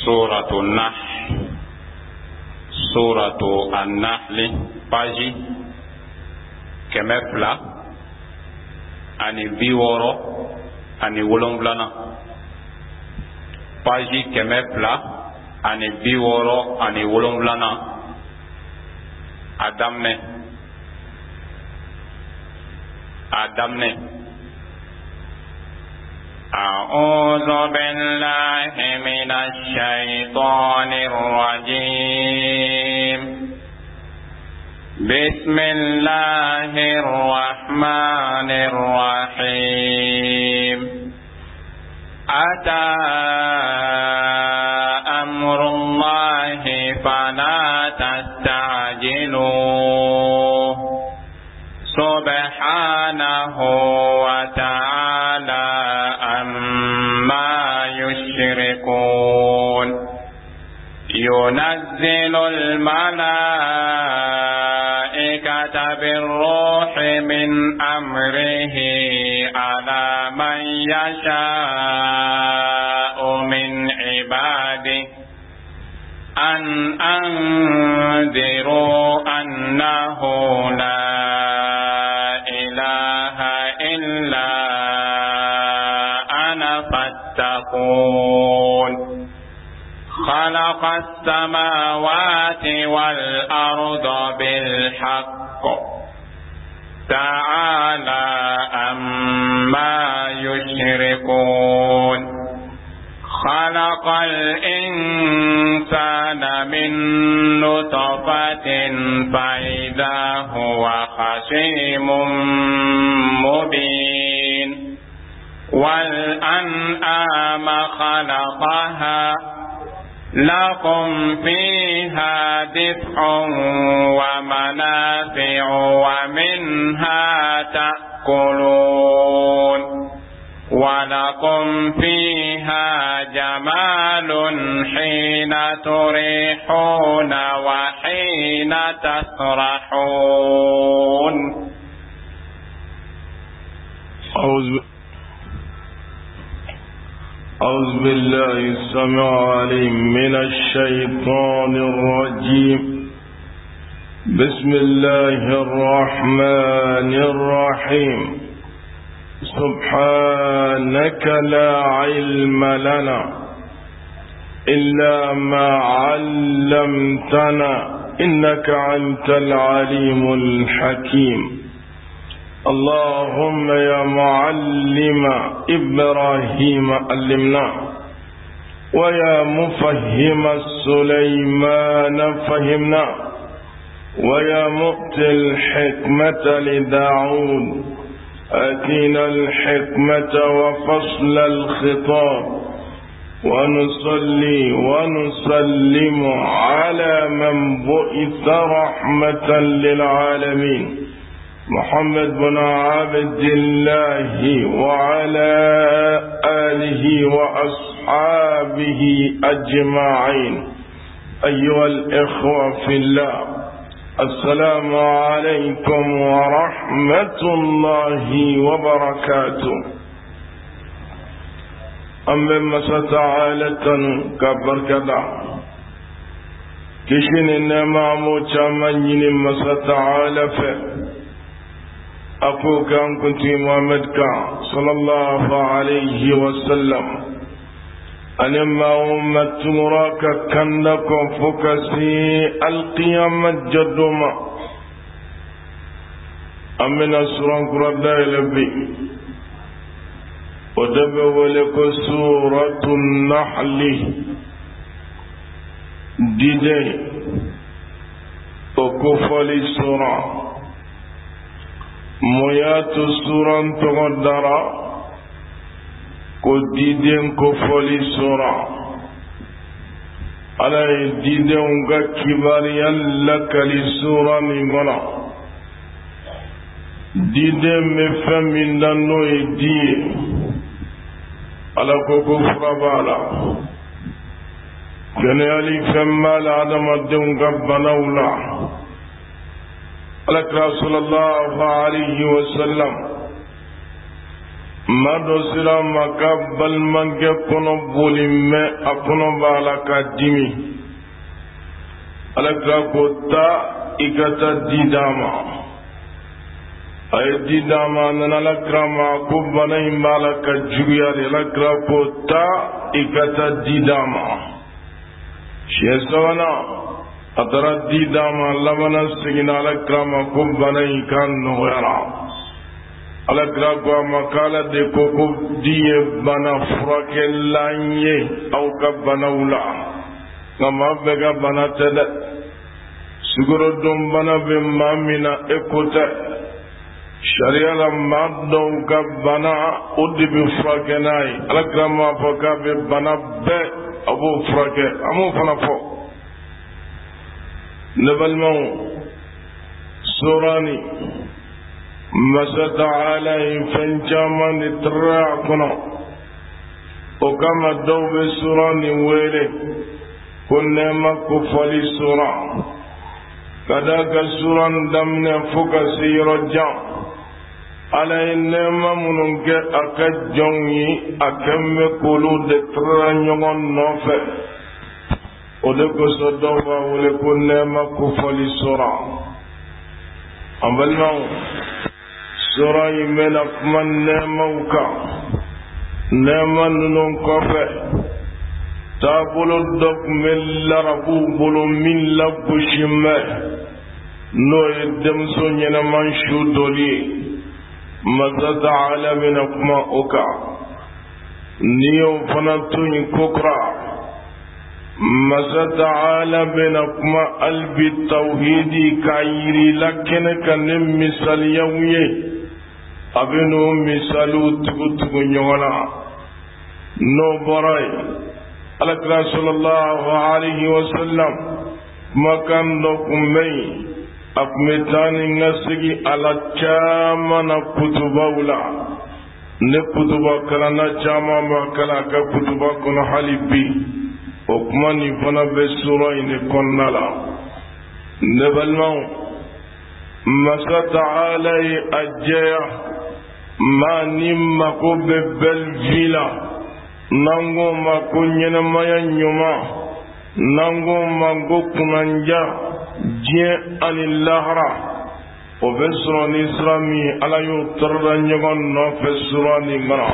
سورة النحل سورة النحل باجي كمفلا أني بيورو أني ولونبلانا باجي كمفلا أني بيورو أني ولونبلانا أدمني أعوذ بالله من الشيطان الرجيم بسم الله الرحمن الرحيم أتى أمر الله فلا تستعجلوه سبحانه وتعالى عما يشركون ينزل الملائكة بالروح من أمره على من يشاء من عباده أن أنذروا أنه لا إله إلا أنا فاتقون خلق السماوات والأرض بالحق تعالى عما يشركون خلق الإنسان من نطفة فإذا هو خصيم مبين والأنعام خلقها لكم فيها دفء ومنافع ومنها تأكلون ولكم فيها جمال حين تريحون وحين تسرحون أعوذ بالله السميع العليم من الشيطان الرجيم بسم الله الرحمن الرحيم سبحانك لا علم لنا إلا ما علمتنا إنك أنت العليم الحكيم اللهم يا معلم إبراهيم علمنا ويا مفهم سليمان فهمنا ويا مؤتي الحكمة لداود آتينا الحكمة وفصل الخطاب ونصلي ونسلم على من بعث رحمة للعالمين محمد بن عبد الله وعلى آله وأصحابه أجمعين أيها الإخوة في الله السلام عليكم ورحمة الله وبركاته أمم ستعالى كبر كذا كشن إنما موچا من ستعالى فيه أقول كان كنت محمد صلى الله عليه وسلم أنما أمت مراك كنكم فكسي القيامة جدوما أمنا سوران قرد لبي ودبوا لك سورة النحل ديدي وكفل سورة مويات سوران تغدرا ko diden ko foli sura ala diden ga kibar yalla kali sura min gona diden me famin danno e die ala ko ko frabala kene ali famal adam adun gabbalawla ala sallallahu alayhi wa sallam mado sira maka balmanke kono bolimme akono bala ka dimi alakra ko ta ikata didama ay didama nana alakra ma ko bana imbala ka juguya alakra ko ta ikata didama shesawana atara didama labana sigina alakra ma ko bana ikan noyara alakra ko makala de koko diye bana furakellanye au ka banawla ngama bega bana tada suguro dum bana be mamina ekota sharia la maddo ka bana udi bi furakenai alakra ma foka be bana be abu furake amu fana fo nabalmo surani masata alai fanjaman itrakuna okama dawbe surani wele kunne makku fali sura kadaka suran damne fuka sirajja alai nema mununke akajjongi akemme kulu de tranyon nofe ode ko sodowa wele kunne makku fali sura ambalno sura yimena kuman nemauka nema nunun kofe tabulu dok min larabu bulu min labbu shimme no demso nyena man shudoli mazata alamina kuma oka niyo fanatun kokra mazata alamina kuma albi tauhidi kayiri lakene kanem misal yawye abinu misalu tugu nyona no boray alakra sallallahu alaihi wasallam makan do kumay akmetani ngasigi ala chama na kutubawla ne kutuba kana chama makala ka kutuba kono halibi okmani fana be sura ine konnala ne balmaw masata alai ajya mani mako be bel villa nango mako nyena maya nyuma nango mango kunanja je anillahra o besroni islami ala yu tarra nyagon no fesroni ngara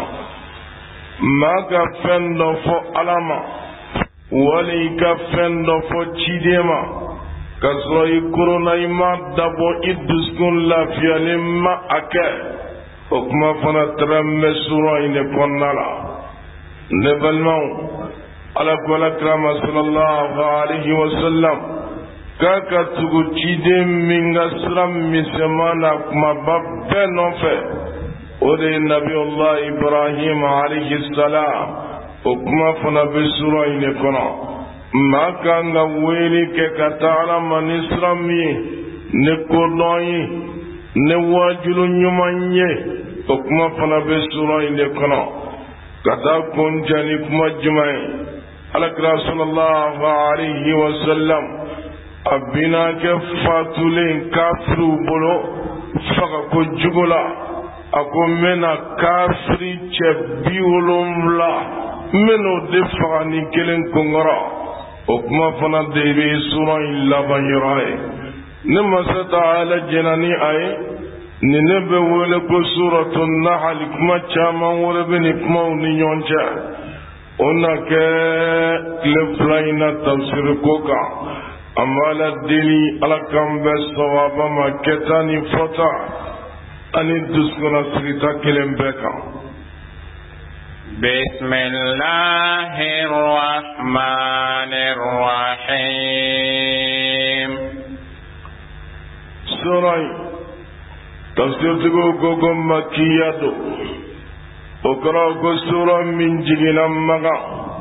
maka fendo fo alama wali ka fendo fo chidema kasro ikuruna ima dabo iduskun lafiyani ma ake okuma fana tramme sura ine konnala nebalmaw ala kola krama sallallahu alaihi wasallam kaka tugu chide minga sram misemana kuma babbe nofe ode nabi Allah Ibrahim alaihi salam okuma fana be sura ine kono maka nga weli ke katala manisrami ne konoyi ne wajulu nyumanye okuma fana be sura ine kono kata kunjani kuma jumai alakra sallallahu alaihi wasallam abina ke fatulen kafru bolo faka ko jugula ako mena kafri che biolomla meno de faka ni kelen kongora okuma fana de sura illa banyirai nimma ta'ala janani ay ninebe wele ko suratun nahl kuma chama wole beni kuma ni nyonja ona ke le flaina tafsir koka amala dini alakambe sawaba maketani fota ani duskuna srita kelembeka bismillahirrahmanirrahim surai tafsir tigo gogo makiyado okra go sura min jigina maga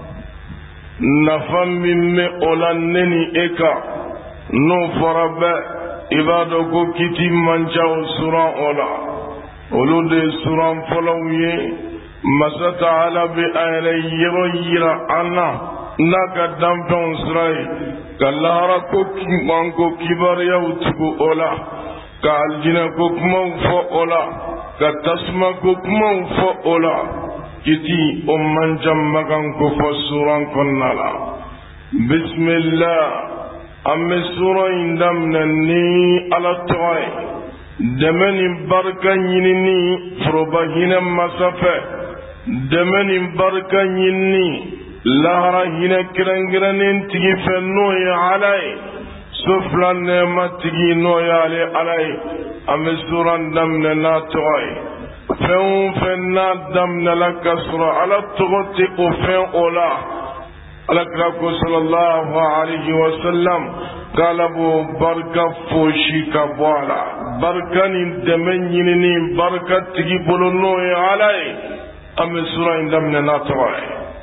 nafam mimme olanneni eka no farabe ibado go kiti manjao sura ola olude sura folawye masata ala bi ayra yira anna naka damton surai kallara ko kibango kibar yautugo ola ka aljina ko kuma fo ola كتسمكم فأولا كتي أمان جمعكم كفسوران كنالا بسم الله أم سورة دمنني على الطوي دمني بركة ينني فربهنا مسافة دمني بركة ينني لهرا هنا كرنجرنين تجي فنوي علي سفلا نعمة تجي نوي علي أم سورة دمننا طوي فنا دمنا لك سورة على الطغط وفن أولا الأكرم صلى الله عليه وسلم قال أبو بركة فوشي كبوالا بركة ندمنيني بركة تجيبولو نوي علي أم سورة دمنا نطوي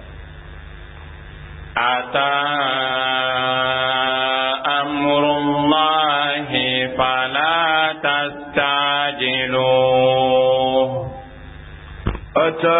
أتى أمر الله فلا تستعجلوه أتى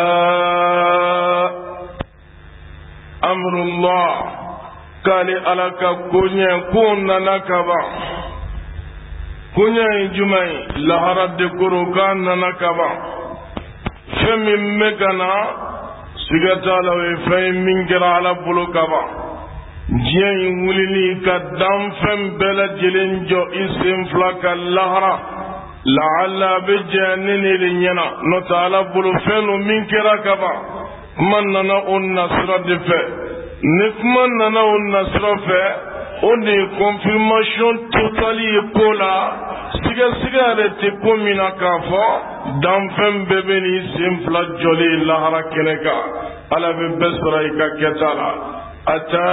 أمر الله قال ألك كونيا كونا نكبا كونيا جمعي لهرد كروكان نكبا فمن مكنا سيغتالا وفاين من جرى على بلوكبا جيان وليني كدام فم بلا جلين جو اسم فلاك اللهرة لعل بجانني لنينا نتعالى بلوفين من كراكبا من ننا النصر دفع نفمن ننا النصر فع ودي confirmation totally kola siga rete komina kafo damfem bebeni simfla joli lahara keneka ala be besra ka ketala ata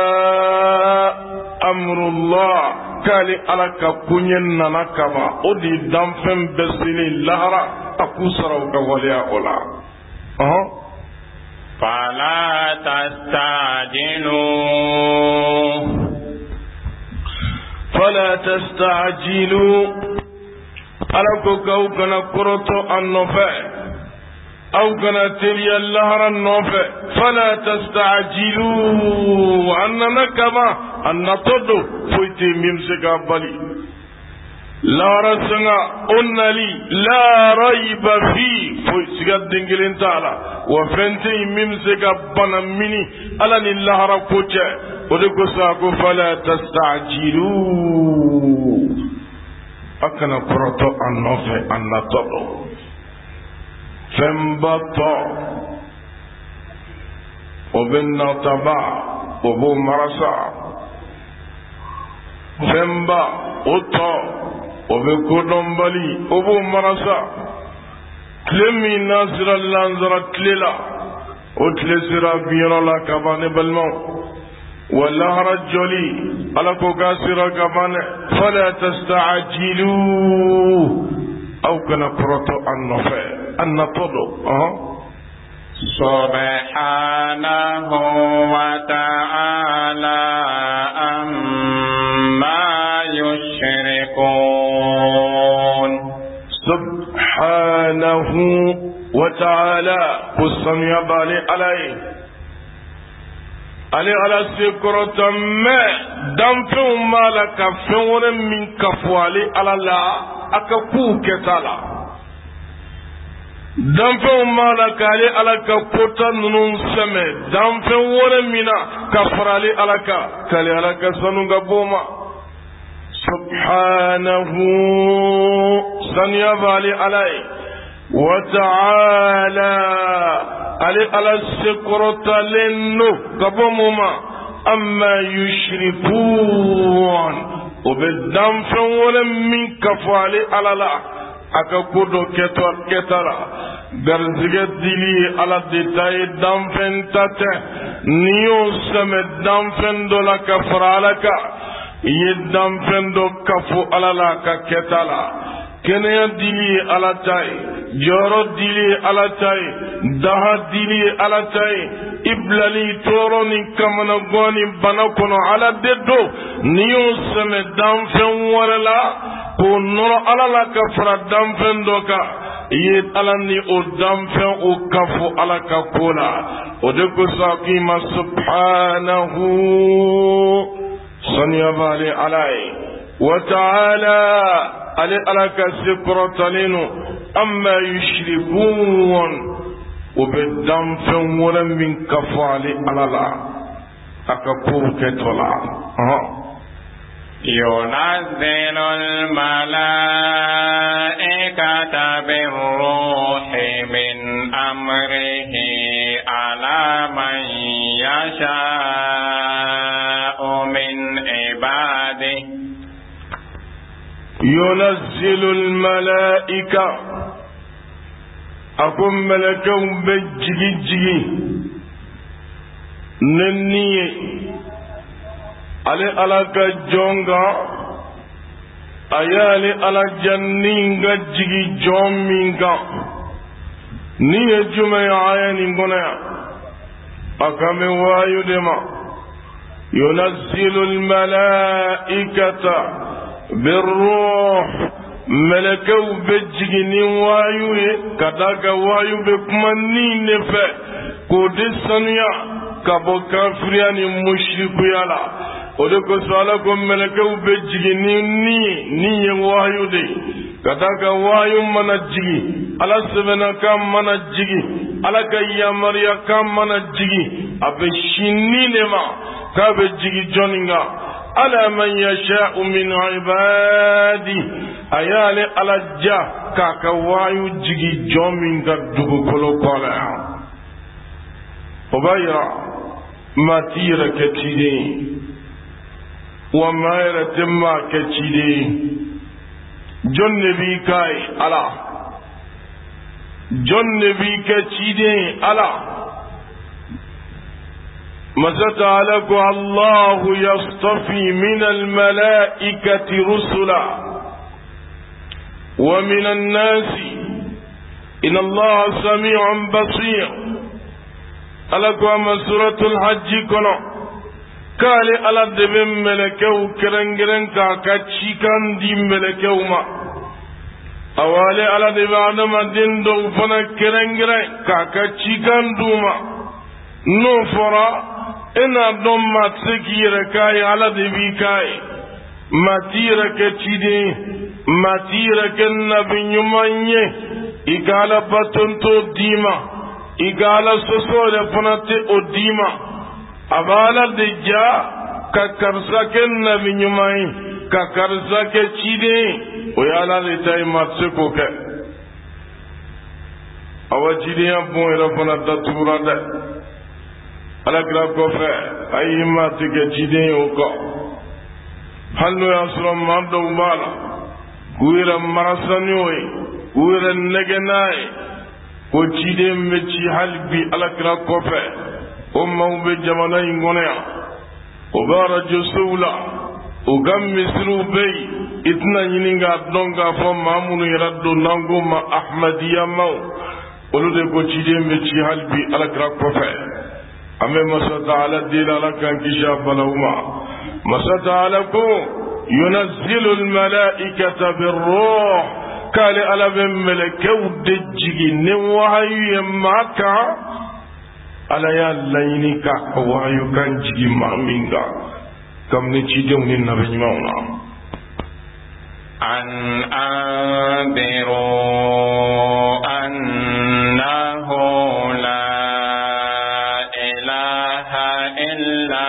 amrullah kali ala ka kunyen nana kaba odi damfem besini lahara akusara ka waliya ola فلا تستعجلوا فلا تستعجلوا ألكو كو كنا كرتو النفع أو كنا تري اللهر النفع فلا تستعجلوا أننا كما أن نطدو فيتي ممسك بالي لا رسنا أنلي لا ريب فيه فيسك الدنجلين تعالى وفنتي ممسك بنمني ألن اللهر كوجه ودكو ساكو فلا تستعجلوا أكنا كرتو النفع أن نطدو فنبطو وبن تبع وبو مرسا فنبا أطو وبكودن بالي وبو مرسا تلمي ناصر اللانزر تللا وتلسرا بيرلا كباني بالمو والله رجلي على كوكاسر كباني فلا تستعجلوا أو كنا كرتو النفع النطلو سبحانه وتعالى أما يشركون سبحانه وتعالى قسم يبالي عليه على سكرة ما دمتم مالك فور من كفوالي على الله أكفو كتالا دمتم مالك على كفوتا نون سمي دمتم ور منا كفرالي على كالي على كسنو بوما سبحانه سنيبالي عليه وتعالى على السكرة لنو كبوما أما يشركون وبالدم فولا من كفالي على لا أكاكودو كتارا برزيغة ديلي على ديتاي دم فنتاتي نيو سمي دم فندولا كفرالك يدم فندو كفو على لا كتالا كنيا ديلي على تاي جورو ديلي على تاي daha dili ala tay iblali toroni kamana goni banakono ala deddo niyo seme damfen warala ko noro ala la kafra damfen doka yit ala ni o damfen o kafu ala ka kola o de ko saqima subhanahu sanya bali alai wa ta'ala ala ka sikratalinu amma yushrikun o be danfɛn wɛrɛ min ka fɔ ale ala la a ka kow kɛtɔ la ينزل الملائكة بالروح من أمره على من يشاء من عباده ينزل الملائكة أكون ملكا بجيجي نني ale ala ka jonga ayale ala janninga jigi jomminga niye jume aya ningona akame wayu dema yunazzilu almalaikata birruh malakau bejigi ni wayu kadaga wayu be kuma ni nefe ko desanya kabo kafiriya ni mushriku yala o de ko sala ko melekaw be jigi ni ye wayu de kadaga wayu mana jigi ala sebena kam mana jigi ala ka yamariya kam mana jigi abe shinni ne ma ka be jigi joninga ala man yasha'u min ibadi ayale ala ja ka wayu jigi jominga dugu kolo kola obayra matira ketide وما يرتم كتشيدي جن نبي كاي على جن نبي كتشيدي على مسألة الله يصطفي من الملائكة رسلا ومن الناس إن الله سميع بصير ألقوا سورة الحج كنا kale ala debe melekew kerengeren ka cikan di melekew ma awale ala debe adama den dow fana kerengeren ka cikan duma no fora ina don matseki yere kai ala debi kai matira ke cide matira ke nabi nyumanye igala batonto dima igala sosole fana te odima abala deja ka karsake nabi nyumai ka karsake chide o yala le tay matse ko ke awajide ya bon era fana datura de ala gra ko fe ayima tige chide o ko halno ya sura mando mala kuira marasanyoi kuira negenai ko chide mechi halbi ala gra ko fe أمه بجمالين غنيا وبارج سولا وقام مسرو بي اتنا ينينغا دونغا فمامون يردو نانغو ما أحمدية مو ولو دي كوچيدي مچي حلبي على كراك وفا أمي مسا تعالى ديل على كان كشاب لهما مسا تعالى كو ينزل الملائكة بالروح قال على بملكو دجي نوحي يماكا ala ya layini ka wayu kan jigi maminga kam ne ci dew ni nabi ñawna an anbiru annahu la ilaha illa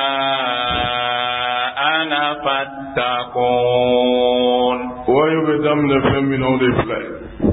ana fattaqun wayu be damne femino de flay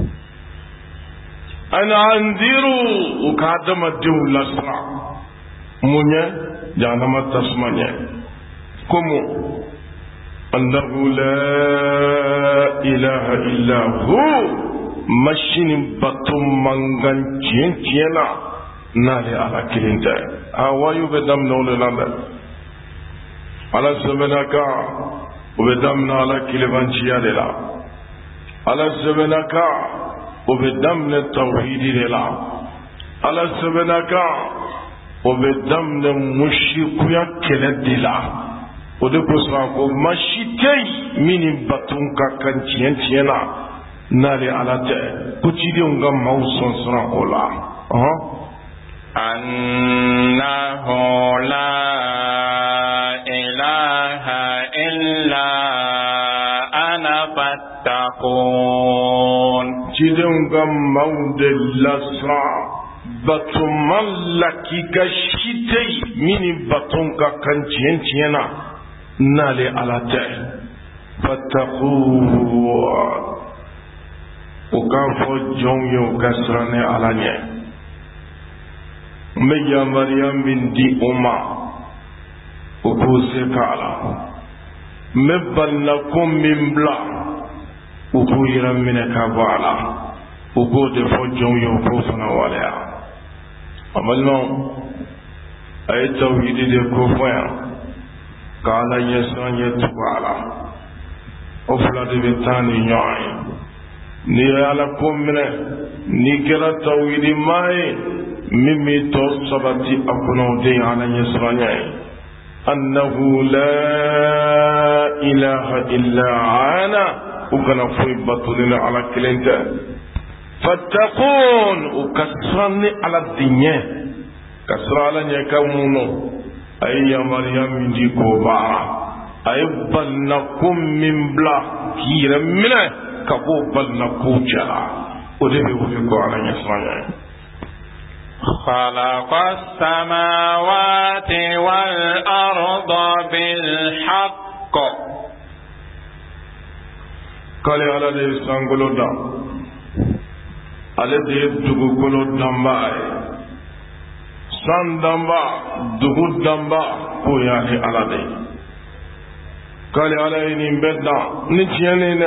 أنا أنذروا وكادم الدول لسرع مني جانما تسمعني كمو أنه لا إله إلا هو مشين بطم منغان جين جينا نالي على كلينتا أوايو بدم نولي لامبا على سبناك وبدمنا على كليبان جيالي على سبناك وبدمن التوحيد لله على سبناك وبدمن مشركيا كلد لله ودكوساك مشيتي من بطنك كان تينا نالي على ته كتيدي ونغا موسون سنا اولا أنه لا إله إلا أنا فاتقون cidenw ka maaw de lasiran batuman lakika si tɛ yen min ni baton ka kan tiɲɛ tiɲɛ na n'ale ala tɛ fattaquhu o k'a fɔ jɔnw ye o ka siran ni ala ɲɛ n bɛ yamaruya min di o ma o k'o se k'a la n bɛ balinako min bila o k'o yɛrɛ minɛ ka bɔ a la o k'o de fɔ jɔnw ye o k'o fana waleya a balimaw a ye tawhidi de ko fɔ yan ka ala ɲɛsiran ye tugu a la o fila de bɛ taa ni ɲɔgɔn ye n'i ye ala ko minɛ n'i kɛra tawhidi maa ye min b'i tɔ sabati a kɔnɔ o de ye ala ɲɛsiranya ye annahu la ilaha illa ana u kana foyi batuli ni ala kelen tɛ fattaqun u ka siran ni ala de ɲɛ ka siran ala ɲɛ ka mun nɔ a ye yamaruya min di k'o baara a ye balinako min bila k'i yɛrɛ minɛ ka bɔ balinako cɛla o de bɛ wele ko ala ɲɛsiranya ye خلق السماوات والأرض بالحق kale ala de ye sankolo dan ale de ye dugukolo danba ye san danba dugu danba k'o y'ale ala de ye kale ala ye nin bɛɛ dan ni tiɲɛni dɛ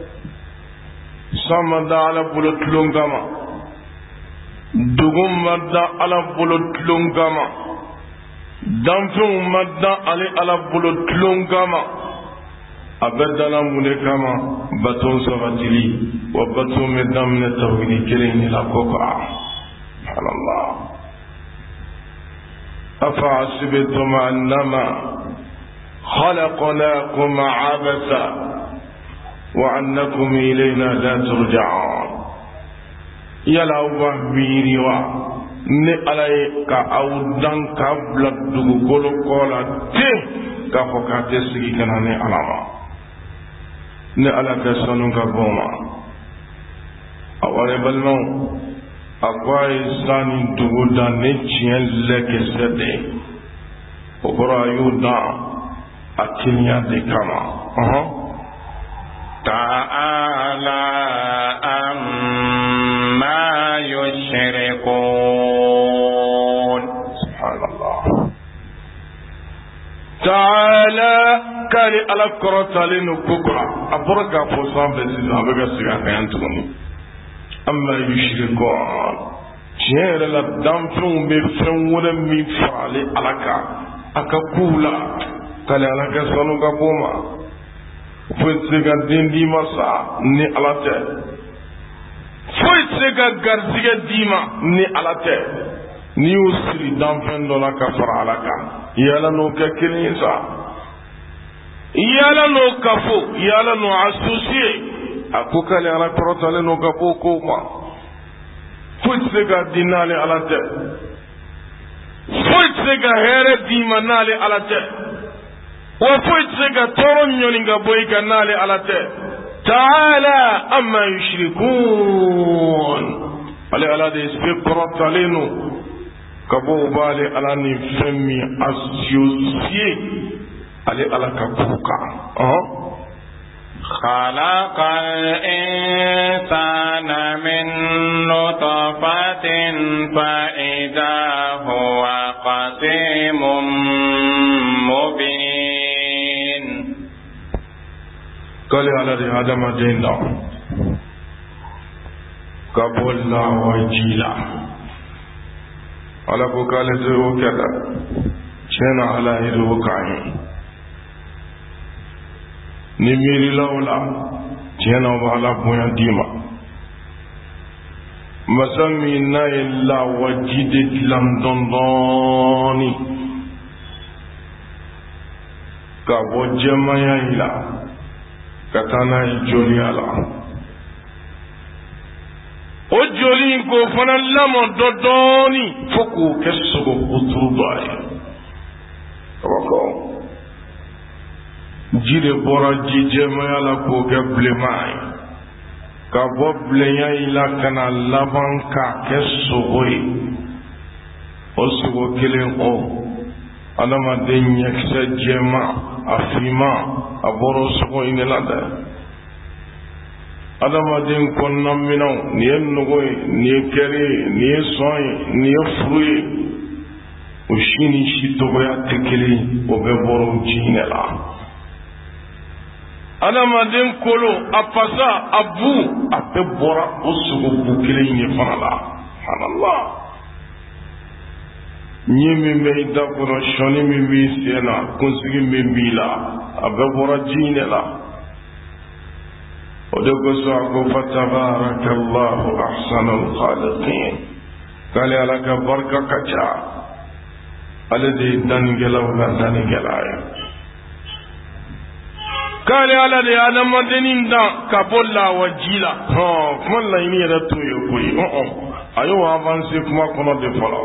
san ma da ala bolo tulon kama dugu ma da ala bolo tulon kama danfɛnw ma da ale ala bolo tulon kama a bɛɛ dala mun de kama baton sabatili wa baton bɛ daminɛ tawhidi kelen de la ko kan subhanallah afa hasibtum annama khalaqnakum abasa wa annakum ilayna la turja'un yala aw b'a miiri wa ne ala ye ka aw dan k'a bila dugukolo kɔ la ten k'a fɔ k'a tɛ sigi ka na ni ala ma ne ala ka sanu ka bɔ ma a wale balimaw a ko a ye san ni dugu dan ne tiɲɛ lɛkɛsɛ de o kɔrɔ a y'o dan a teliya de kama ta'ala amma yushrikun subhanallah ta'ala kari ala kɔrɔtalen no kokura a bɔra k'a fɔ sanfɛ sisan a bɛ ka segin a kan yan tuguni amma yushrikun tiɲɛ yɛrɛ la danfɛnw bɛ fɛn wɛrɛ min farale ala kan a ka kow la k'ale ala ka sanu ka bɔ ma foyi tɛ se ka den d'i ma sa ni ala tɛ foyi tɛ se ka garijɛgɛ d'i ma ni ala tɛ n'i y'o siri danfɛn dɔ la ka fara ala kan yala n'o kɛ kelen ye sa yala n'o kafo yala n'o associé a ko k'ale ala kɔrɔtalen n'o ka bɔ kow ma foyi tɛ se ka di n'ale ala tɛ foyi tɛ se ka hɛrɛ d'i ma n'ale ala tɛ wa foyi tɛ se ka tɔɔrɔ ɲɔni ka bɔ i kan n'ale ala tɛ ta'ala amma yushrikun ale ala de se kɔrɔtalen no ka bɔ o b'ale ala ni fɛn min associé ale ala ka kow kan خلق الإنسان من نطفة فإذا هو خصيم مبين قال على آدم دينا قبلنا وجيلا على قال زو كذا كان على هدو كاين ni miiri la o la tiɲɛna o b'ala bonya d'i ma masa min n'a ye lawaji de dilan dɔɔni ka bɔ jɛmaya yi la ka taa n'a ye joliya la o joli in k'o fana lamɔ dɔɔni fo k'o kɛ sogo kuturu dɔ ye kabako ji de bɔra ji jɛmaya la k'o kɛ bilenman ye ka bɔ bilenya yi la ka na laban k'a kɛ sogo ye o sogo kelen o adamaden ɲɛkisɛ jɛma a finman a bɔra o sogo in de la dɛ adamaden kɔnɔna minɛnw nin ye nogo ye nin ye kɛri ye nin ye sɔn ye nin ye furu ye o si ni si tɔgɔya tɛ kelen o bɛɛ bɔra o ji in de la adamaden kolo a fasa a bu a bɛɛ bɔra o sogo bu kelen in de fana la subhanallah ɲɛ min bɛ i da kɔnɔ sɔni min b'i sen na kunsigi min b'i la a bɛɛ bɔra ji in de la o de kosɔn a ko fatabarakallahu ahsanul khaliqin k'ale ala ka barika ka ca ale de ye dannikɛlaw la dannikɛla ye k'ale ala de ye adamadennin dan ka bɔ lawaji la kuma laɲini yɛrɛ t'o ye koyi a y'o avancer kuma kɔnɔ de fɔlɔ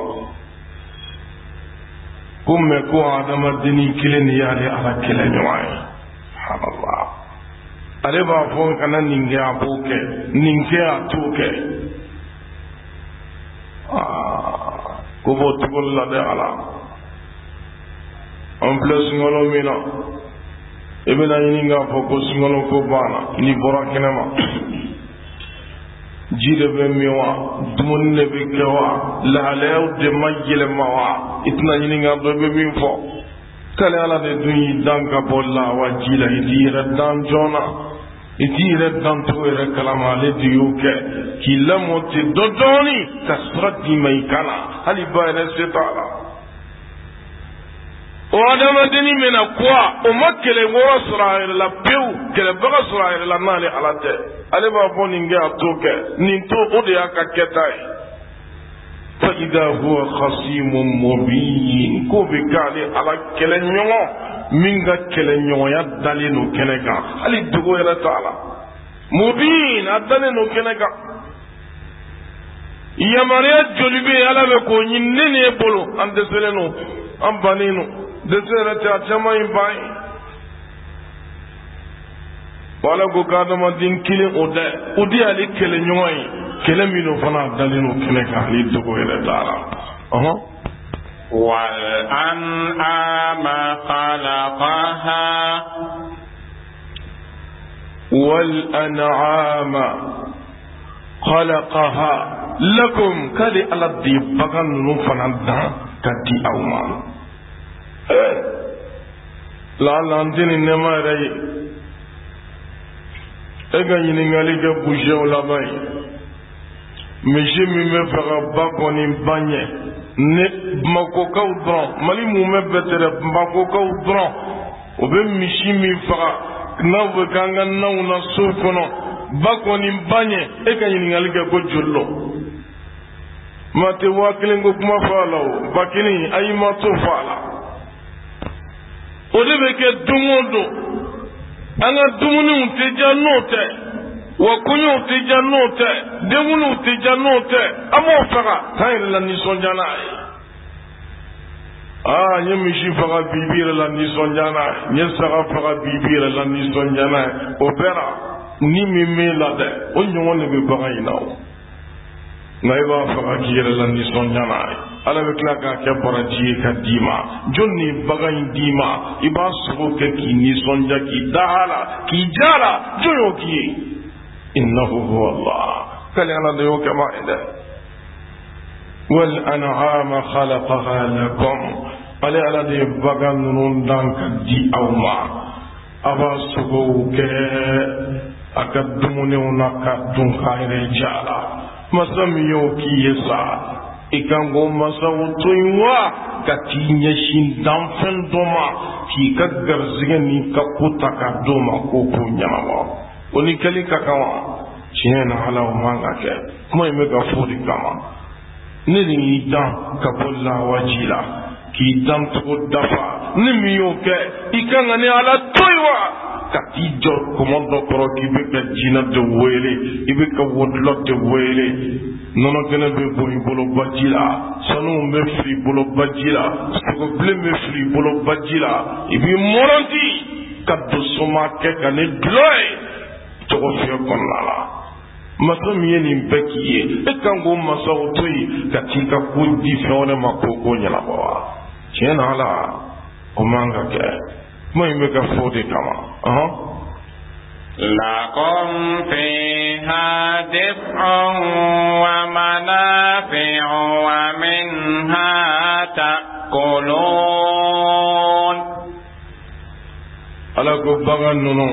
ko mɛ ko adamadennin kelen de y'ale ala kɛlɛ ɲɔgɔn ye subhanallah ale b'a fɔ kana nin kɛ a b'o kɛ nin kɛ a t'o kɛ ko b'o cogo la dɛ ala an filɛ sunkalo min na i bɛna ɲini k'a fɔ ko sunkalo ko banna n'i bɔra kɛnɛma ji de bɛ min wa dumuni de bɛ kɛ wa lahalayaw de ma yɛlɛma wa i tɛna ɲini k'a dɔn i bɛ min fɔ k'ale ala de dun y'i dan ka bɔ lawaji la i t'i yɛrɛ dan joona i t'i yɛrɛ dan cogo yɛrɛ kalama ale de y'o kɛ k'i lamɔ ten dɔɔni ka sira d'i ma i kan na hali ba yɛrɛ se t'a la o adamadennin bɛna kuwa o ma kɛlɛ wɔɔrɔ sɔrɔ a yɛrɛ la pewu kɛlɛbaga sɔrɔ a yɛrɛ la n'ale ala tɛ ale b'a fɔ nin kɛ a t'o kɛ nin to o de y'a ka kɛta ye fa idha huwa khasimun mubin ko bɛ k'ale ala kɛlɛɲɔgɔn min ka kɛlɛɲɔgɔnya dalen don kɛnɛ kan hali dogo yɛrɛ t'a la mubin a dalen don kɛnɛ kan yamaruya joli bɛ yen ala bɛ k'o ɲini ne ni e bolo an dɛsɛlen don an bannen don dɛsɛ yɛrɛ tɛ a caman ye ban ye wala ko k'adamaden kelen o dɛ o de y'ale kɛlɛɲɔgɔn ye kɛlɛ min don fana a dalen don kɛnɛ kan hali dogo yɛrɛ t'a la والأنعام خلقها والأنعام خلقها لكم كالي على دي بغان نفندا كدي أوما لا لانتين إنما رأي إذا ينغالي كبوشة ولا باي مشي ممي فغباكوني بانيه ne makokaw dɔrɔn mali mun bɛ bɛtɛrɛ makokaw dɔrɔn o bɛ misi min faga n'aw bɛ k'an ka naw na so kɔnɔ ba kɔni ba ɲɛ e ka ɲininkali kɛ ko joli lɔ ma tɛ 1000 ko kuma fɔ a la o ba kelen ayi ma to fɔ a la o de bɛ kɛ don o don an ka dumuniw tɛ diya n'o tɛ wa kɔɲɔw tɛ diya n'o tɛ denkudiw tɛ diya n'o tɛ an b'o faga k'an yɛrɛ la nisɔndiya n'a ye n ye misi faga bi i b'i yɛrɛ la nisɔndiya n'a ye n ye saga faga bi i b'i yɛrɛ la nisɔndiya n'a ye o bɛɛ la ni min b'e la dɛ o ɲɔgɔn de bɛ bagan in na o nka i b'a faga k'i yɛrɛ la nisɔndiya n'a ye ala bɛ tila k'a kɛ baraji ye ka d'i ma jɔn ni bagan in d'i ma i b'a sogo kɛ k'i nisɔndiya k'i da a la k'i ja a la jɔn y'o k'i ye innahu huwa Allah k'ale ala de y'o kɛ ma ye dɛ wal an'ama khalaqaha lakum ale ala de ye bagan ninnu dan ka di aw ma a b'a sogow kɛ a ka dumuniw na ka dun k'a yɛrɛ ja a la masa min y'o k'i ye sa i kan k'o masaw to yen wa ka t'i ɲɛsin danfɛn dɔ ma k'i ka garizigɛ n'i ka ko ta k'a d'o ma k'o k'o ɲɛnabɔ o ni kɛli ka kan wa tiɲɛ na ala o man ka kɛ kuma in bɛ ka fɔ de kama ne de y'i dan ka bɔ lawaji la k'i dan cogo dafa ni min y'o kɛ i kan ka ne ala to yen wa ka t'i jɔ kɔmɔ dɔ kɔrɔ k'i bɛ ka jinɛ de wele i bɛ ka wodulɔ de wele nɔnɔ kɛnɛ bɛ bɔ i bolo baji la sanuw bɛ fili i bolo baji la sogobilen bɛ fili i bolo baji la i b'i mɔrɔnti ka dosoma kɛ ka ne dulɔ ye tɔgɔ fiyɛ kɔnɔna la masa min ye nin bɛɛ k'i ye e kan k'o masaw to yen ka t'i ka ko di fɛn wɛrɛ ma ko ɲɛnabɔ wa tiɲɛ na Ala o man ka kɛ kuma in bɛ ka fɔ de kama لكم فيها دفء ومنافع ومنها تأكلون Ala ko bagan ninnu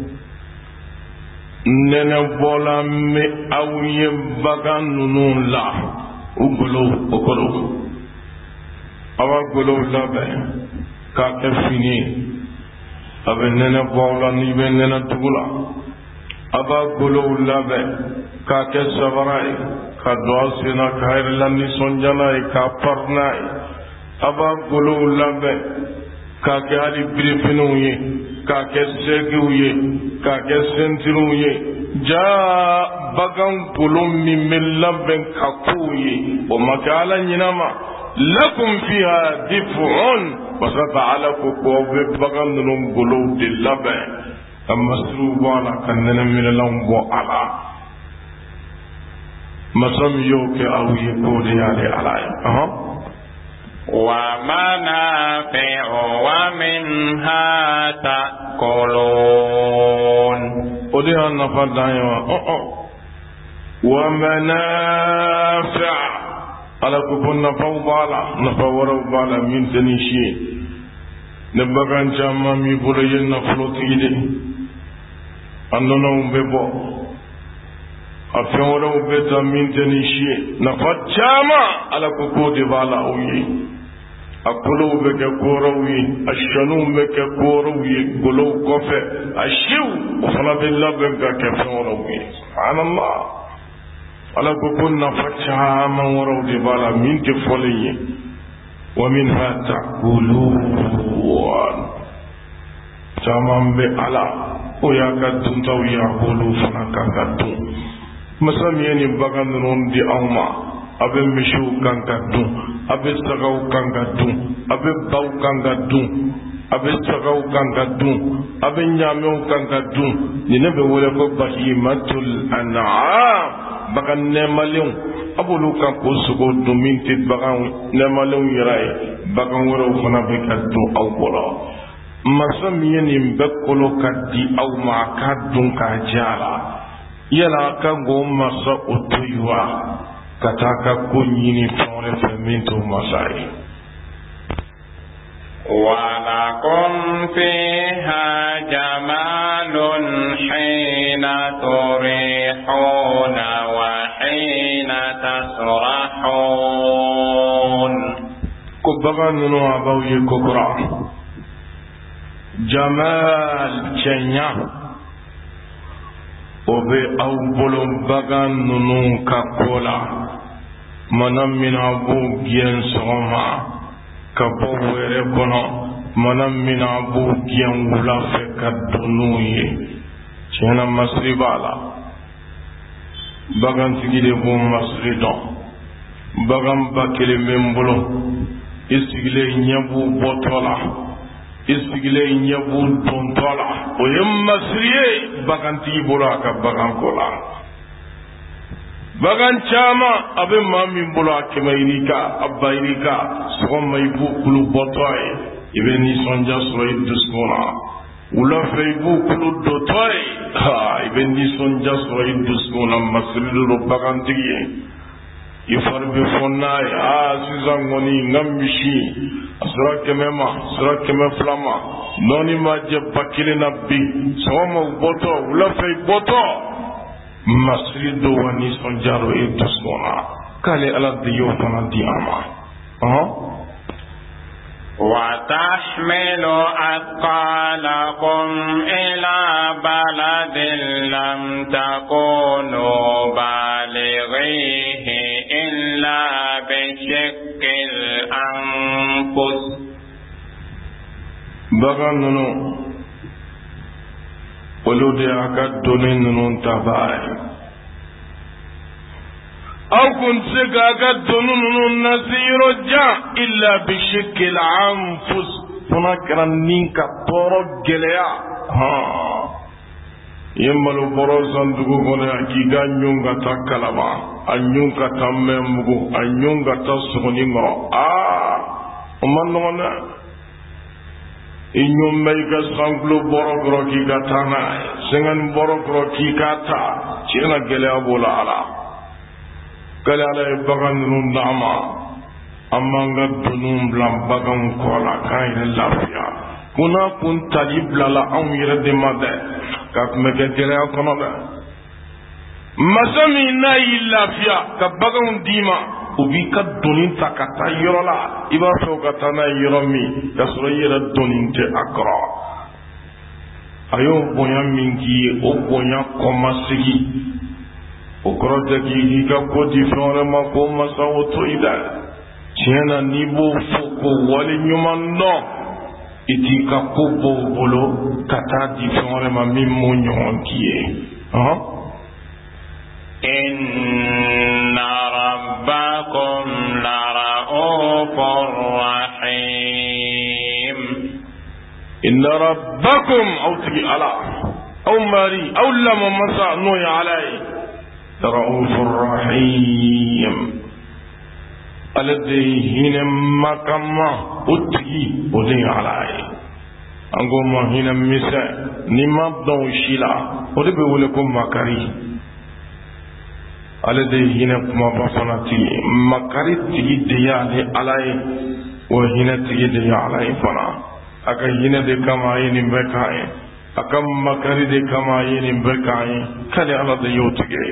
nɛnɛbɔla bɛ aw ye bagan ninnu la u golow o kɔrɔ a b'a golow labɛn k'a kɛ fini ye a bɛ nɛnɛbɔ aw la n'i bɛ nɛnɛ tugu la a b'a golow labɛn k'a kɛ sabara ye ka don aw sen na k'a yɛrɛ la nisɔndiya n'a ye k'a pari n'a ye a b'a golow labɛn k'a kɛ hali birifiniw ye k'a kɛ sɛgiw ye k'a kɛ sentiriw ye jaa bagan golo min bɛ labɛn ka kow ye o ma kɛ Ala ɲinama lakum fiha dif'un wasata Ala ko aw bɛ bagan ninnu golow de labɛn ka masiriw bɔ a la ka nɛnɛminɛlanw bɔ a la masa min y'o kɛ aw ye k'o de y'ale Ala ye ومنافع ومنها تأكلون وديها النفع دائما ومنافع على كون نفع بالا نفع ورو بالا من تنشي نبغان جاما مي بولي نفلو تيدي أننا بيبو أفين ورو بيتا من تنشي نفع جاما على كون دي بالا أوي akolow bɛ kɛ kɔrɔw ye a sɛnuw bɛ kɛ kɔrɔw ye golow kɔfɛ a siw o fana bɛ labɛn ka kɛ fɛn wɛrɛw ye subhanallah Ala ko nafa caman wɛrɛw de b'a la min tɛ fɔlen ye wa minha ta'kulun caman bɛ Ala o y'a ka duntaw ye a k'olu fana kan ka dun masa min ye nin bagan ninnu di anw ma a bɛ misiw kan ka dun a bɛ sagaw kan ka dun a bɛ baw kan ka dun a bɛ sagaw kan ka dun a bɛ ɲaamew kan ka dun nin ne bɛ wele ko bahimatul an'am bagan nɛɛmalenw a b'olu kan k'o sogo dun min tɛ bagan nɛɛmalenw yɛrɛ ye bagan wɛrɛw fana bɛ ka dun aw bolo masa min ye nin bɛɛ kolo ka di aw ma a k'a dun k'a diya a la yala a kan k'o masa o to yen wa ka taa ka ko ɲini fɛn wɛrɛ fɛ min t'o masa ye ولكم فيها جمال حين تريحون وحين تسرحون ko bagan ninnu a b'aw ye kokura jamal cɛɲa o bɛ aw bolo bagan ninnu ka ko la mana min a b'o gɛn sɔgɔma ka bɔ wɛrɛ kɔnɔ mana min a b'o gɛn wula fɛ ka don n'u ye tiɲɛna masiri b'a la bagantigi de b'o masiri dɔn bagan ba kelen bɛ n bolo i sigilen ɲɛ b'u bɔtɔ la i sigilen ɲɛ b'u dontɔ la o ye masiri ye bagantigi bolo a ka baganko la bagan caman a bɛ maa min bolo a kɛmɛ yirika a ba yirika sɔgɔma i b'u kulu bɔtɔ ye i bɛ nisɔndiya sɔrɔ i dusukun na wula fɛ i b'u kulu dotɔ ye i bɛ nisɔndiya sɔrɔ i dusukun na masiri de don bagantigi ye i fari bɛ fɔ n'a ye sisan kɔni n ka misi a sera 100 ma a sera 200 ma nɔɔni ma jɛ ba kelen na bi sɔgɔma u bɔtɔ wula fɛ i bɔtɔ masiri do wa nisɔndiya do e dusukun na k'ale Ala de y'o fana di an ma وتحمل أثقالكم إلى بلد لم تكونوا بالغيه إلا بشق الأنفس bagan ninnu olu de y'a ka doni ninnu tabaga ye aw kun tɛ se k'a ka doni ninnu nasi yɔrɔ jan illa bishikil anfus fana kɛra ni ka tɔɔrɔ gɛlɛya yemmalu borosan dugu kono akiga nyunga takalaba anyunga tamembugu anyunga tasuguni ngoro umannona inyumme ga sanglu borogro ki gatana sengan borogro ki kata cina gele abola ala gele ala bagan rundama amanga dunum blam bagan kola kaire lafiya kuna kun talibla la an yere de made ka mege gele akono da masami na lafiya ka bagan dima ubi ka donin takata yorola iba so katana yoromi ka soro yera donin te akra ayo bonya mingi o bonya komasigi o kroje ki ka kodi fore ma ko masa oto ida tiena nibo foko wali nyumando iti ka ko bolo kata di fore ma mimmo nyonkie inna rabbakum lara'ufur rahim inna rabbakum aw tigi ala aw mari aw lam masa no ya alai lara'ufur rahim alladhi hina makama utigi odi alai ango ma hina misa ni mabdo shila odi be wole ko makari alade hina kuma bafana tigi makari tigi deya ne alaye wa hina tigi deya alaye fana aka hina de kama yini bekaye aka makari de kama yini bekaye kale ala de yo tigi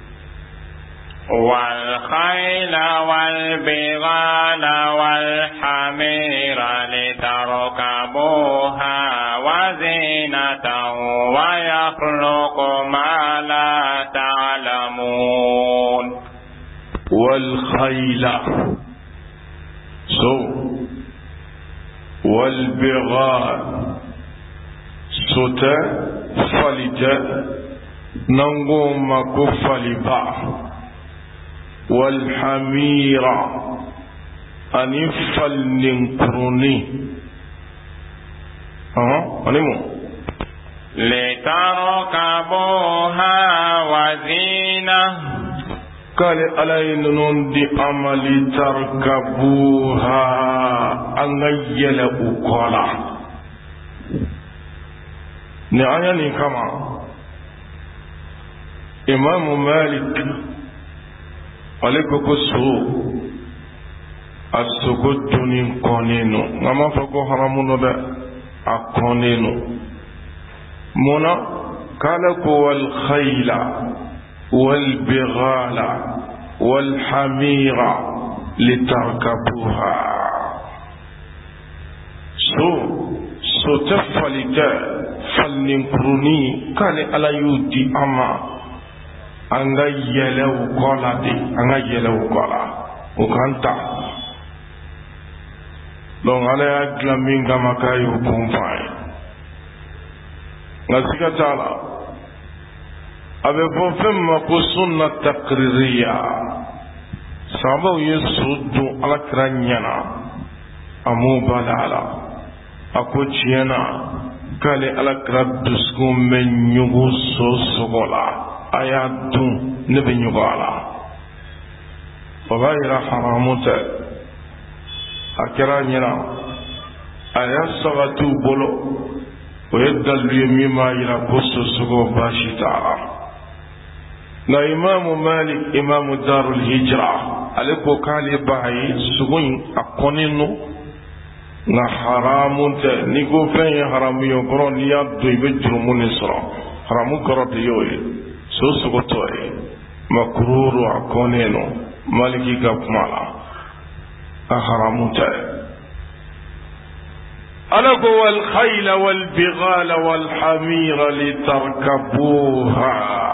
wal khayla wal bighala wal hamira litarkabuha wa zinatan wa yakhluqu ma la ta'lamun والخيل والبغال سوتا فلجا نغوم كفلبا والحميرة أنفل ننكرني أنمو لتركبوها وزينة قال ألاين دي أملي تركبوها أنجل أقالا نعيني كما إمام مالك عليك كسو السكوت نقونينو نما فكو حرامونو دا أقونينو منا قالك والخيل والبغال والحمير لتركبوها سو تفلت فلنكرني قال ألا يودي أما أنغا يلو قولا دي أنغا يلو قولا وكانتا لون على أجلمين كما كايو كونفاي نسيك تعالى abe fo fɛn ma ko sunna taqririya sababu ye su dun alakira ɲɛna a m'o bala ala a ko tiɲɛ na k'ale alakira dusukun bɛ ɲugu sogo la a y'a dun ne bɛ ɲugu a la o b'a yira haramu tɛ a kɛra ɲɛna a y'a sabati u bolo o ye dalilu ye min b'a yira ko sogo baasi t'a la na imamu malik imamu darul hijra ale ko k'ale b'a ye sogo in a kɔnni nka haramu tɛ n'i ko fɛn ye haramu ye o kɔrɔ n'i y'a dun i bɛ jurumu de sɔrɔ haramu kɔrɔ de y'o ye so sogotɔ ye makururu a kɔnni maliki ka kuma la a haramu tɛ ala ko wal khayla wal bighala wal hamira litarkabuha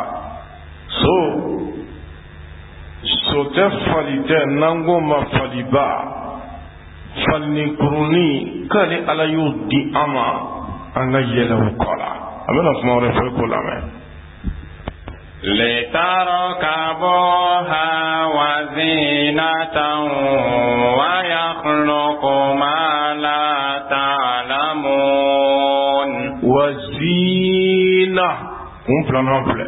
so tɛ fali tɛ nango ma faliba falnikuruni k'ale ala y'o di an ma an ka yɛlɛw kɔ la a bɛna kuma wɛrɛ fɔ ko lamɛn. لتركبوها وزينة ويخلق ما لا تعلمون وزينة kun filanan filɛ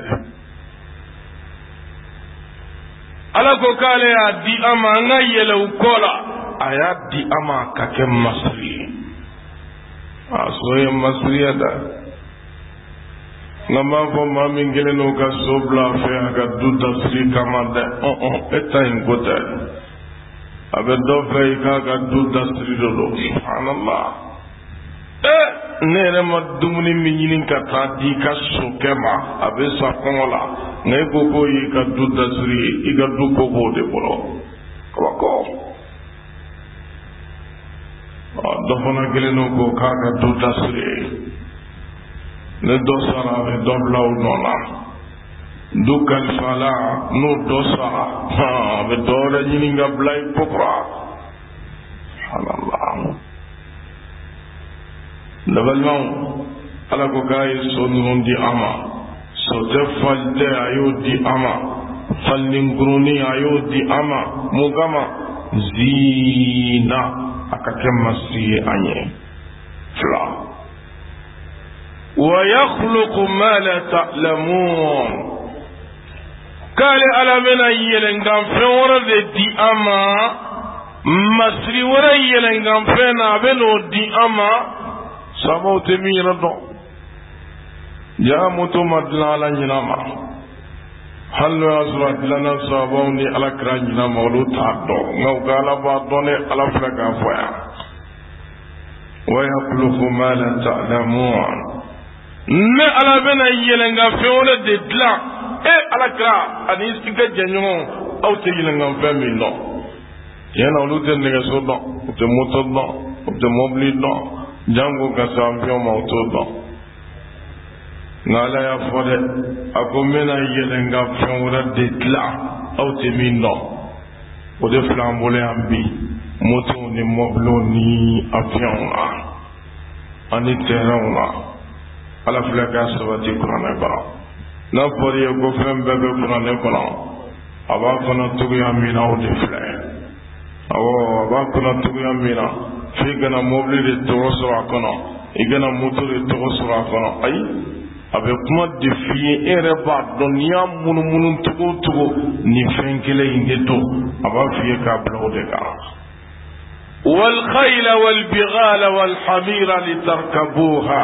ala ko k'ale y'a di an ma an ka yɛlɛ u kɔ la a y'a di an ma ka kɛ masiri ye so ye masiriya da nka b'a fɔ maa min kelen n'o ka so bila a fɛ a ka du dasiri kama dɛ e ta in ko tɛ a bɛ dɔ fɛ i k'a ka du dasiri de don subhanallah ne yɛrɛ ma dumuni min ɲini ka taa di ka sokɛ ma a bɛ sa kɔngɔ la nka e ko k'o y'i ka du dasiri ye i ka du ko b'o de bolo kabako dɔ fana kelen n'o ko k'a ka du dasiri ye ne dɔ sara a bɛ dɔ bila o nɔ la du kalifa la n'o dɔ sara a bɛ dɔ wɛrɛ ɲini ka bila i kokura subhanallah ne balimaw ala ko k'a ye so ninnu di an ma so tɛ fali tɛ a y'o di an ma falenkurunin a y'o di an ma mun kama ziina a ka kɛ masiri ye an ye fila wa yakhluqu ma la ta'lamun k'ale ala bɛna yɛlɛnkan fɛn wɛrɛ de di an ma masiri wɛrɛ yɛlɛnkan fɛn na a bɛ n'o di an ma sabaw tɛ min yɛrɛ dɔn jaa moto ma dilan ala ɲina ma hali n'o y'a sɔrɔ a dilanna sabaw ni alakira ɲina ma olu t'a dɔn nka u ka ala b'a dɔn dɛ ala filɛ k'a fɔ yan wa yakhluqu ma la ta'lamun ne ala bɛna yɛlɛnkan fɛn wɛrɛ de dilan alakira ani i ka jɛɲɔgɔnw aw tɛ yɛlɛnkan fɛn min dɔn tiɲɛna olu tɛ nɛgɛso dɔn u tɛ moto dɔn u tɛ mobili dɔn jango ka se avion ma o t'o dɔn nka ala y'a fɔ dɛ a ko n bɛna yɛlɛnkan fɛn wɛrɛ de dilan aw tɛ min dɔn o de filɛ an bolo yan bi motow ni mobiliw ni avion na ani terrainw na ala filɛ k'a sabati kuranɛ kɔnɔ n'a fɔra ye ko fɛn bɛɛ bɛ kuranɛ kɔnɔ a b'a kɔnɔ cogoya min na o de filɛ awɔ a b'a kɔnɔ cogoya min na f'i kana mobili de tɔgɔ sɔrɔ a kɔnɔ i kana moto de tɔgɔ sɔrɔ a kɔnɔ ayi a bɛ kuma de f'i ye e yɛrɛ b'a dɔn n'i y'a munumunu cogo o cogo nin fɛn kelen in de don a b'a f'i ye k'a bila o de kan والخيل والبغال والحمير لتركبوها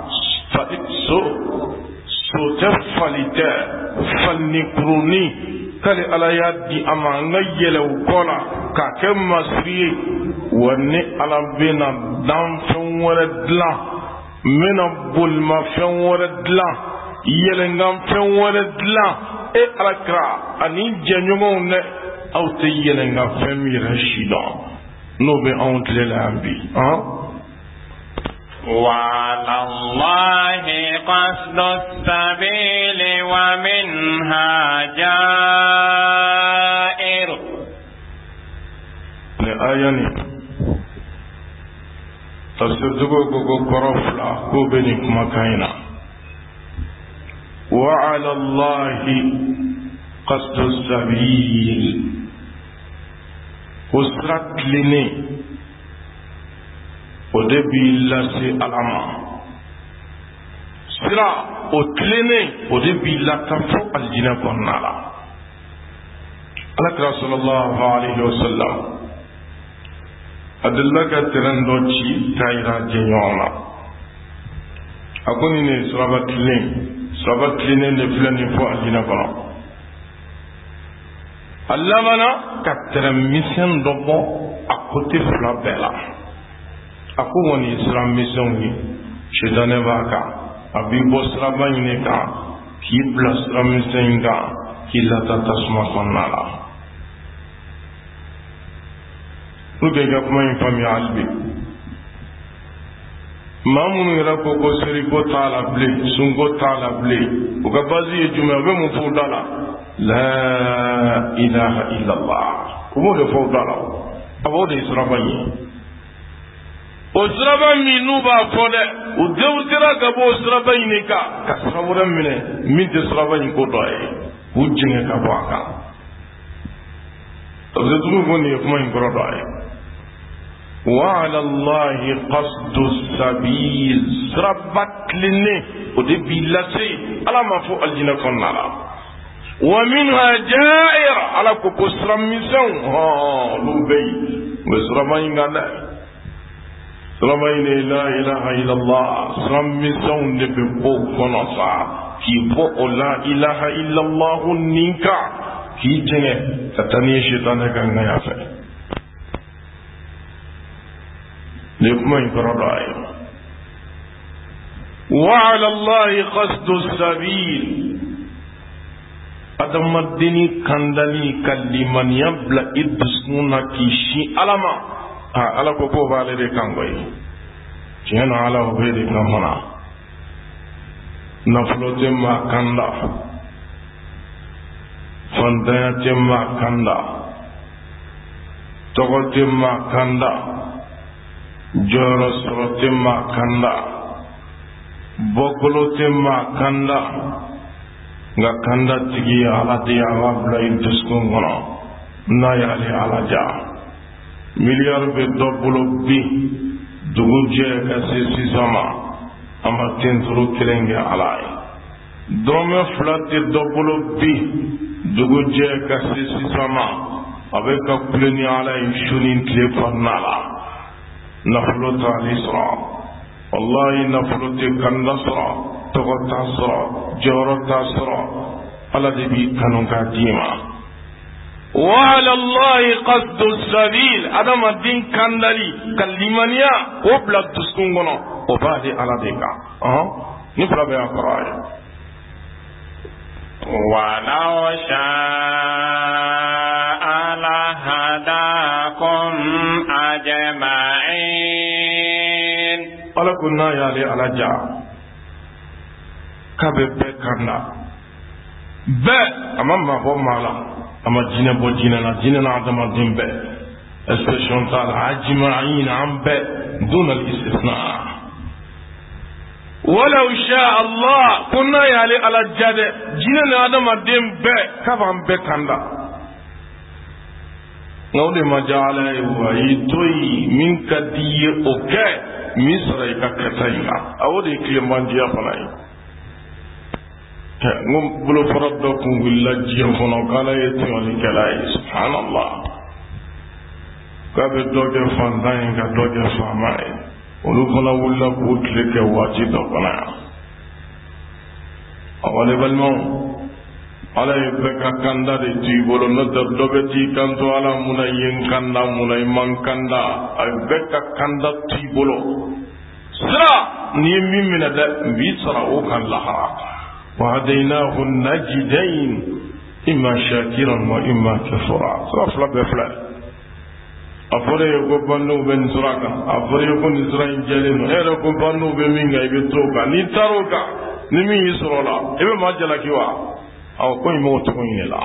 so tɛ fali tɛ falinikuruni k'ale ala y'a di a ma an ka yɛlɛ u kɔ la k'a kɛ masiri ye wa ni ala bɛna danfɛn wɛrɛ dilan n bɛna bolimafɛn wɛrɛ dilan yɛlɛnkan fɛn wɛrɛ dilan alakira ani jɛɲɔgɔnw dɛ aw tɛ yɛlɛnkan fɛn min yɛrɛ si dɔn n'o bɛ anw tile la yan bi وعلى الله قصد السبيل ومنها جائر آياني تفسيرتكو كوكو كرفلا كوبيني مكاينا وعلى الله قصد السبيل وسرت لني o de b'i lase ala ma sira o tilennen o de b'i lata fo alijinɛ kɔnɔna la alakira sallallahu alaihi wa sallam a delila ka tɛrɛn dɔ ci k'a yira jɛɲɔgɔn na a ko nin de ye siraba tilennen de filɛ nin fɔ alijinɛ kɔnɔ a labanna ka tɛrɛn misɛn dɔ bɔ a kote fila bɛɛ la a ko ŋɔni sira misɛnw ye sitana b'a kan a b'i bɔ siraba ɲini kan k'i bila sira misɛn in kan k'i lata tasuma kɔnɔna la pour que i ka kuma in faamuya hali bi maa minnu yɛrɛ ko ko seriko t'a la bilen sunko t'a la bilen u ka base ye jumɛn u bɛ mun fɔ u da la la ilaha illallah u b'o de fɔ u da la a b'o de ye siraba in ye o siraba min n'u b'a fɔ dɛ u denw sera ka bɔ o siraba in de kan ka sira wɛrɛ minɛ min tɛ siraba in ko dɔ ye k'u jɛngɛ ka bɔ a kan parce que tugu ko nin ye kuma in kɔrɔ dɔ ye وعلى الله قصد السبيل siraba tilennen o de b'i lase ala ma fo aljina kɔnɔna la wa minha ja'ira ala ko ko siranmisɛnw olu bɛ yen u bɛ siraba in kan dɛ siraba in de la ilaha illallah siranmisɛnw de bɛ bɔ o kɔnɔ sa k'i bɔ o la ilaha illallah nin kan k'i jɛngɛ ka taa ni ye sitanɛ ka ŋaya fɛ ne kuma in kɔrɔ dɔ a ye wa ala allahi qasdu sabil adamadeni kandali ka limaniya bila i dusukun na k'i sin ala ma ala ko k'o b'ale de kan koyi tiɲɛ na ala o b'e de kan fana nafolo tɛ maa kanda fantanya tɛ maa kanda tɔgɔ tɛ maa kanda jɔyɔrɔ sɔrɔ tɛ maa kanda bɔkolo tɛ maa kanda nka kanda tigi ye ala de ye a b'a bila i dusukun kɔnɔ n'a y'ale ala ja miliyari bɛ dɔ bolo bi dugu jɛ ka se sisan ma a ma tenturu kelen kɛ ala ye dɔrɔmɛ fila tɛ dɔ bolo bi dugu jɛ ka se sisan ma a bɛ ka kule ni ala ye su ni tile kɔnɔna la nafolo t'ale sɔrɔ wallahi nafolo tɛ kanda sɔrɔ tɔgɔ t'a sɔrɔ jɔyɔrɔ t'a sɔrɔ ala de b'i kanu k'a d'i ma wa ala allahi qasdu sabil adamaden kandali ka limaniya o bila dusukun kɔnɔ o b'ale ala de kan ni fila bɛ y'a kɔrɔ a ye ولو شاء لهداكم أجمعين ala ko n'a y'ale ala ja k'a bɛ bɛɛ kanda bɛɛ a ma maa bɔ maa la a ma jinɛ bɔ jinɛ na jinɛ na adamaden bɛɛ expression t'a la ajma'in an bɛɛ dun al-istisna walaw sha Allah ko n'a y'ale ala ja dɛ jinɛ na adamaden bɛɛ k'a b'an bɛɛ kanda nka o de ma ja ala ye wa y'i to yen min ka di ye o kɛ min sara i ka kɛta in na a o de ye tilemandiya fana ye n ko bolofara dɔ kun wulila diɲɛ kɔnɔ k'ala ye tiɲɔlikɛla ye subhanallah k'a bɛ dɔ kɛ fantan ye ka dɔ kɛ faama ye olu fana wulila k'o tile kɛ waati dɔ kɔnɔ yan awɔ ne balimaw ala ye bɛɛ ka kanda de to i bolo n'o tɛ dɔ bɛ t'i kanto ala munna i ye n kanda munna i man kanda a ye bɛɛ ka kanda to i bolo sira n'i ye min minɛ dɛ n b'i sara o kan lahara وهديناه النجدين إما شاكرا وإما كفورا سورة فلا بفلا أفري يقول بانو بن سراكا أفري يقول إسرائيل جالين إيه يقول بانو بمينغا يبتوكا نيتاروكا نمي يسرولا إبه ما جلاكيوا أو كوي موتكوين لا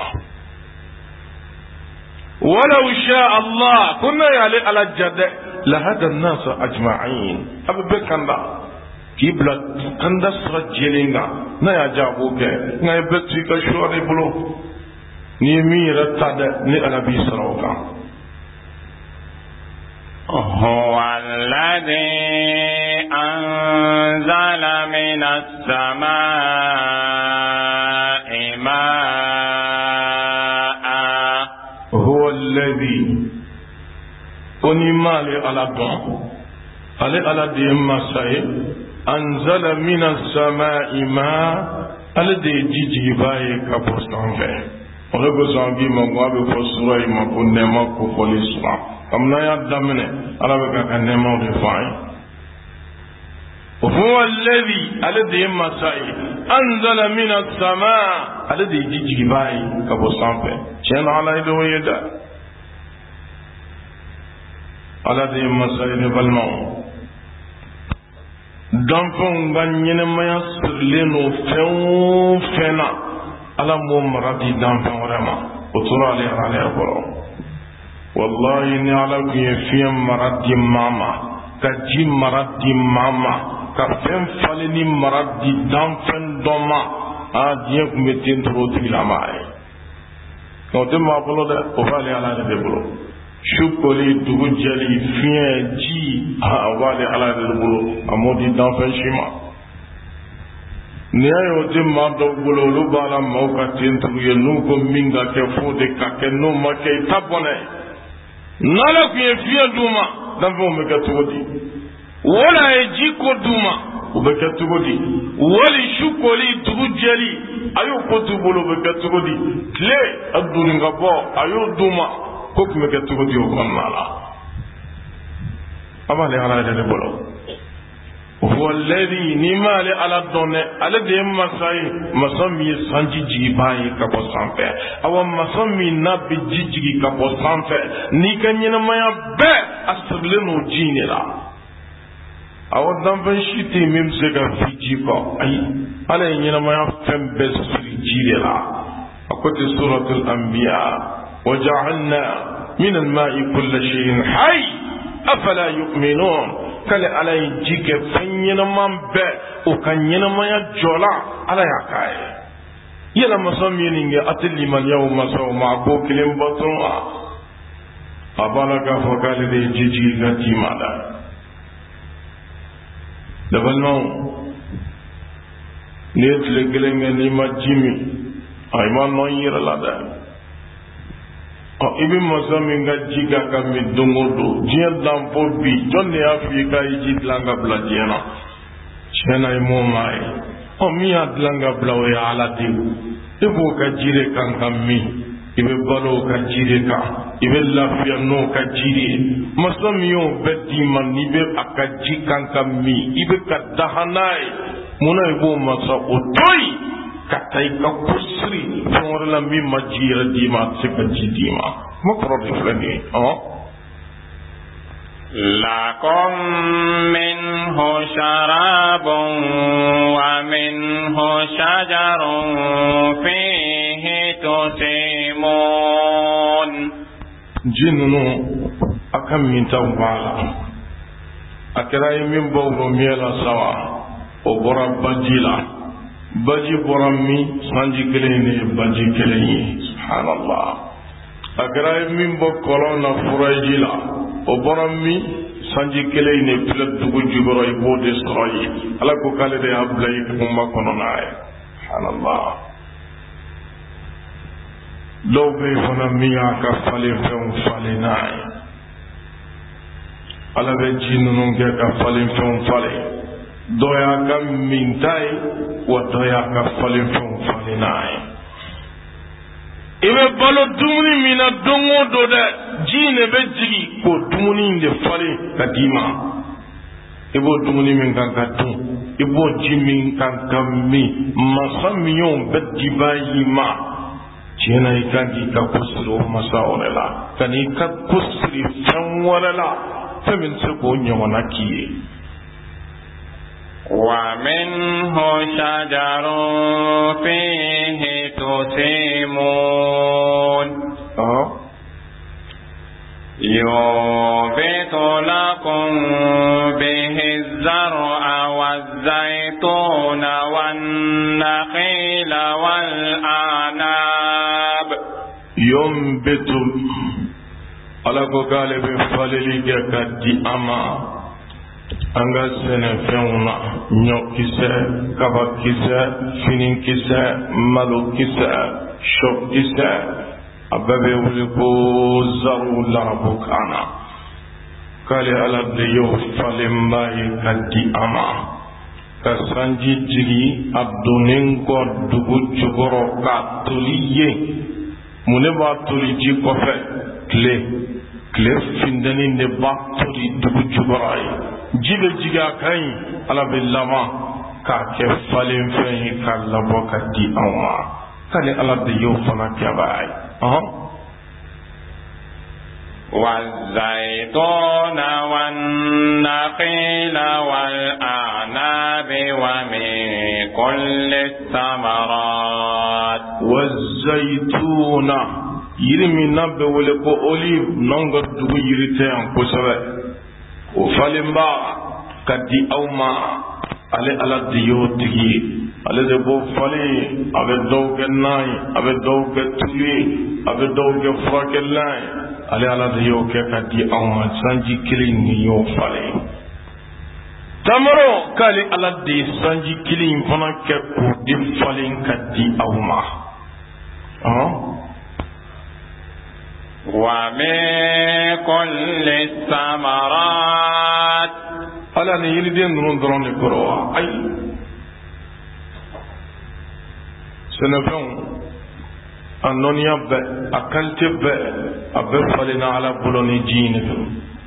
ولو شاء الله كنا يالي على الجد لهدى الناس أجمعين أبو بكنا kibla kanda sira jelenga na ya jabo ke na e betti ka shore bulo ni mi ratada ni ala bi saroka huwa alladhi anzala minas samaa'i maa'a huwa alladhi onimale ala don ale ala de masai anzala minas samaa'i ma alade jiji baye ka postanfe ole go zangi ma gwabe fo sura ma ko nema ko poliswa amna ya damne ala be ka nema de fai huwa alladhi alade masai anzala minas samaa alade jiji baye ka postanfe chen ala ido yeda alade masai ne balmao danfɛnw ka ɲɛnɛmaya sirilen no fɛn o fɛn na ala m'o mara di danfɛn wɛrɛ ma o tora ale kɔrɔ wallahi ni ala tun ye fiɲɛ mara di maa ma ka ji mara di maa ma ka fɛn falenni mara di danfɛn dɔ ma diɲɛ tun bɛ ten toro o tigilama ye nka o tɛ maa bolo dɛ o b'ale ala de bolo su koli dugu jɛli fiɲɛ ji o b'ale ala de bolo a m'o di danfɛn si ma ni ayo te ma do bolo lu bala mo ka tentu ye nu ko minga ke fode ka ke no ma ke tabone nala ku ye fiya duma dan fo me ka tugodi wala e jiko duma o be ka tugodi wali shukoli tugujali ayo ko tu bolo be ka tugodi kle aduni ngabo ayo duma ko me ka tugodi o kon mala amale ala de bolo هو الذي نمال على الدنيا على دم مسامي سانجي جيباي كابوسانفه او مسامي نبي جيجي كابوسانفه نيكانينا مايا به اسبلنو جينيلا او دامبن شيتي ميمسغا فيجيكو اي على ينينا مايا فمبس جيلا اكوت سوره الانبياء وجعلنا من الماء كل شيء حي افلا يؤمنون kale ala ye ji kɛ fɛn ɲɛnaman bɛɛ o ka ɲɛnamaya jɔla ala y'a k'a ye yala masa min ye nin kɛ a tɛ limaniyaw masaw ma a ko kelen bato ma a b'a la k'a fɔ k'ale de ye ji jigi ka ji ma da ne balimaw n'i ye tile kelen kɛ n'i ma ji min i ma nɔ i yɛrɛ la dɛ i bɛ masa min ka ji ka ka min don o don diɲɛ dan fo bi jɔn de y'a f'i ye k'a ye ji dilan ka bila diɲɛ na tiɲɛ na i m'o maa ye min y'a dilan ka bila o ye ala de ye i b'o ka ji de kan ka min i bɛ balo o ka ji de kan i bɛ lafiya n'o ka ji de ye masa min y'o bɛɛ d'i ma n'i bɛ a ka ji kan ka min i bɛ ka daha n'a ye munna i b'o masa o to yen ka taa i ka kusiri fɛn wɛrɛ la min ma ji yɛrɛ d'i ma a tɛ se ka ji d'i ma kuma kɔrɔ de filɛ nin ye لكم منه شراب ومنه شجر فيه تسيمون جنونو أكم من توبالا أكراي من بورو ميلا سوا وبرا بجيلا baji borami sanji kelen ni baji kelen ye subhanallah agara min bo kolona furaji la o borami sanji kelen ni pile dugu jugoro i bo de soroyi ala ko kale de ablay kuma kono naay subhanallah law be fana miya ka fale fen fale naay ala be jinnu nge ka fale fen fale doya ka mintai wa doya ka falen fɛnw falen n'a ye i bɛ balo dumuni min na don o don dɛ ji ne bɛ jigi k'o dumuni in de falen ka d'i ma i b'o dumuni min kan ka dun i b'o ji min kan ka min masa min y'o bɛɛ diba y'i ma tiɲɛ na i kan k'i ka ko siri o masa wɛrɛ la ka n'i ka ko siri fɛn wɛrɛ la fɛn min tɛ se k'o ɲɔgɔnna k'i ye ومنه شجر فيه تسيمون ينبت لكم به الزرع والزيتون والنخيل والأعناب ينبت على قالب فللك كدي أما anga sene fɛnw ɲɔkisɛ kabakisɛ finikisɛ malokisɛ sɔkisɛ a bɛɛ bɛ wuli ko zaru larabukan na k'ale ala de y'o falenba ye ka di a ma ka sanji jigi a donnen kɔ dugu jukɔrɔ k'a toli yen mun de b'a toli ji kɔfɛ tile findani de b'a toli dugu jukɔrɔ ye ji bɛ jigi a kan yen ala bɛ laban k'a kɛ falen fɛn ye k'a labɔ ka di anw ma k'ale ala de y'o fana kɛba ye والزيتون والنخيل والأعناب ومن كل الثمرات والزيتون يرمي نبي ولكو أوليف نونغر دوغو يريتين كسبه وفالنبا كدي أوما ale ala de y'o tigi ye ale de b'o falen a bɛ dɔw kɛ nan ye a bɛ dɔw kɛ tulu ye a bɛ dɔw kɛ furakɛlilan ye ale ala de y'o kɛ ka di anw ma sanji kelen ni y'o falen tamaro k'ale ala de ye sanji kelen in fana kɛ k'o de falen ka di aw ma ومن كل الثمرات ala ni yiriden ninnu dɔrɔn de kɔrɔ wa ayi sɛnɛfɛnw a nɔniya bɛɛ a kalite bɛɛ a bɛɛ falenna ala bolo ni ji in de fɛ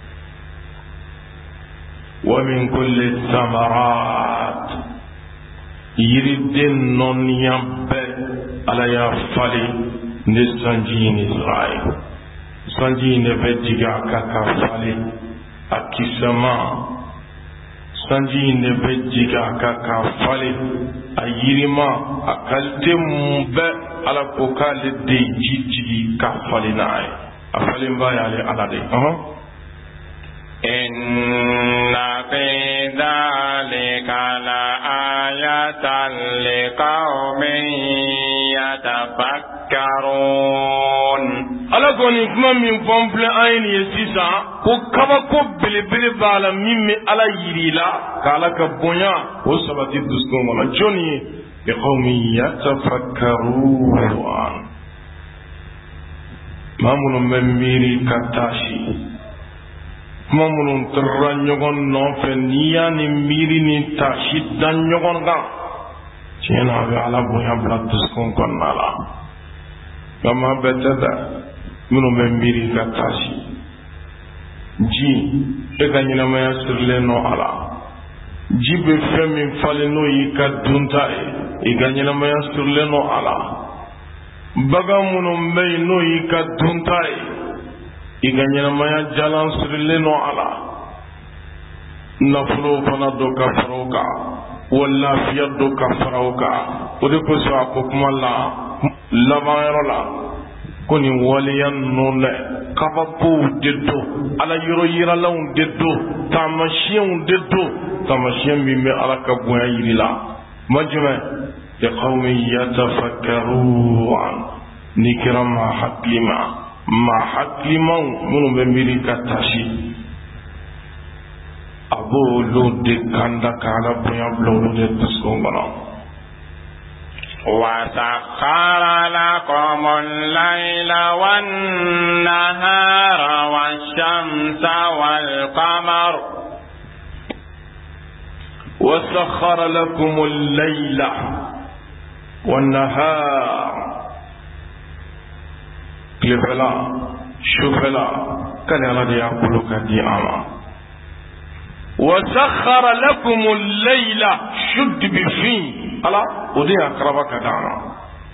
ومن كل الثمرات yiriden nɔniya bɛɛ ala y'a falen ni sanji in Israel sanji in de bɛ jigin a kan ka falen a kisɛma sanji in de bɛ jigin a kan ka falen a yirima a kalite mun bɛɛ ala ko k'ale de ji jigin ka falen n'a ye a falen ba y'ale ala de إن في ذلك لآية لقوم يتفكرون ala kɔni kuma min fɔn filɛ an ye nin ye sisan ko kabako belebele b'a la min bɛ ala yiri la k'ala ka bonya o sabati dusukun kɔnɔ jɔnni ye liqawmi yatafakkarun maa minnu bɛ miiri ka taasi kuma minnu tora ɲɔgɔn nɔfɛ n'i y'a ni miiri ni taasi da ɲɔgɔn kan tiɲɛ na a bɛ ala bonya bila dusukun kɔnɔna la nka maa bɛɛ tɛ dɛ minnu bɛ miiri ka taasi ji e ka ɲɛnamaya sirilen nɔ a la ji bɛ fɛn min falen n'o y'i ka dunta ye i ka ɲɛnamaya sirilen nɔ a la bagan minnu bɛ yen n'o y'i ka dunta ye i ka ɲɛnamaya jalan sirilen nɔ a la nafolo fana dɔ ka fara o kan wa lafiya dɔ ka fara o kan o de kosɔn a ko kuma la labanyɔrɔ la ko nin waleya ninnu dɛ kabakow de don ala yɔrɔ yiralanw de don taamasiyɛnw de don taamasiyɛn min bɛ ala ka bonya yiri la ma jumɛn liqawmin yatafakkarun n'i kɛra maa hakilimaw minnu bɛ miiri ka taasi a b'olu de kanda ka ala bonya bila olu de dusukun kɔnɔ وسخر لكم الليل والنهار والشمس والقمر وسخر لكم الليل والنهار كلفلا شوفلا كان على يقولك دي أما وسخر لكم الليل شد بفين ala o de y'a karaba ka d'an ma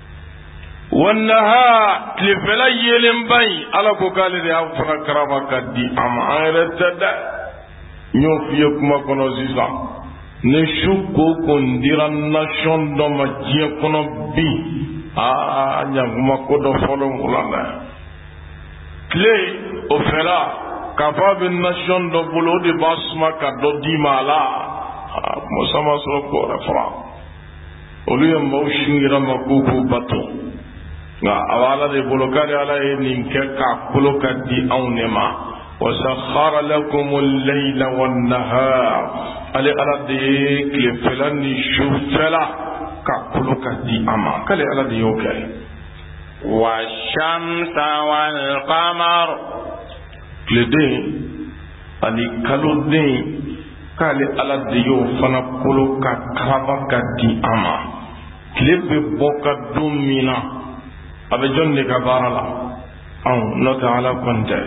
wannaha tilefɛla yelenba in ala ko k'ale de y'a fana karaba ka di an ma an yɛrɛ tɛ dɛ n y'o f'i ye kuma kɔnɔ sisan ni su ko n dira nation dɔ ma diɲɛ kɔnɔ bi ɲankuma ko dɔ fɔlɔ wula dɛ tile o fɛla k'a fɔ a bɛ nation dɔ bolo o de b'a suma ka dɔ d'i ma a la musa ma sɔrɔ k'o yɛrɛ fara olu ye maaw sin yɛrɛ ma k'u k'u bato nka a bɛ ala de bolo k'ale ala ye nin kɛ k'a kolo ka di anw de ma wasakhara lakum al-layla wan-nahar ale ala de ye tilefɛla ni sufɛla k'a kolo ka di an ma k'ale ala de y'o kɛ wash-shamsa wal-qamar tileden ani kaloden k'ale ala de y'o fana kolo ka karaba ka di an ma tile bɛ bɔ ka don min na a bɛ jɔn de ka baara la anw n'o tɛ ala kɔni tɛ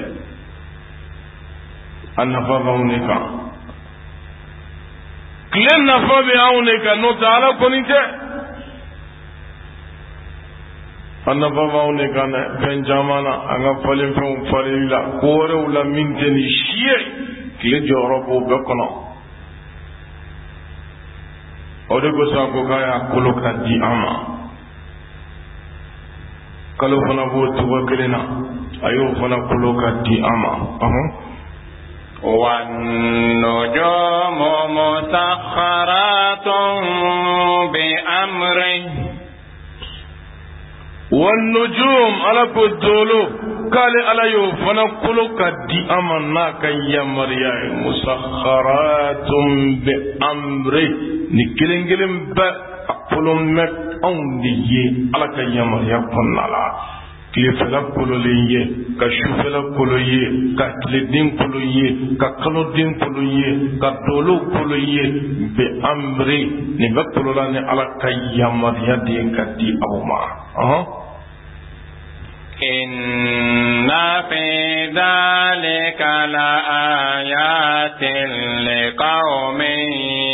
a nafa b'anw de kan tile nafa bɛ anw de kan n'o tɛ ala kɔni tɛ a nafa b'anw de kan dɛ fɛn caman na an ka falen fɛnw faleli la ko wɛrɛw la min tɛ nin si ye tile jɔyɔrɔ b'o bɛɛ kɔnɔ o de kosɔn a ko k'a y'a kolo ka di an ma kalo fana b'o cogo kelen na a y'o fana kolo ka di an ma والنجوم مسخرات بأمره والنجوم على كدولو قال على يوفنا كلو كدي أمنا كي مريا مسخرات بأمره نكلين كلين بأقلهم مك أونية على كي مريا كنالا kilefɛla kololen ye ka sufɛla kolo ye ka tileden kolo ye ka kaloden kolo ye ka dolo kolo ye be amri nin bɛ kolola ni ala ka yamariya de ye ka di aw ma inna fi dhalika la ayatin liqaumin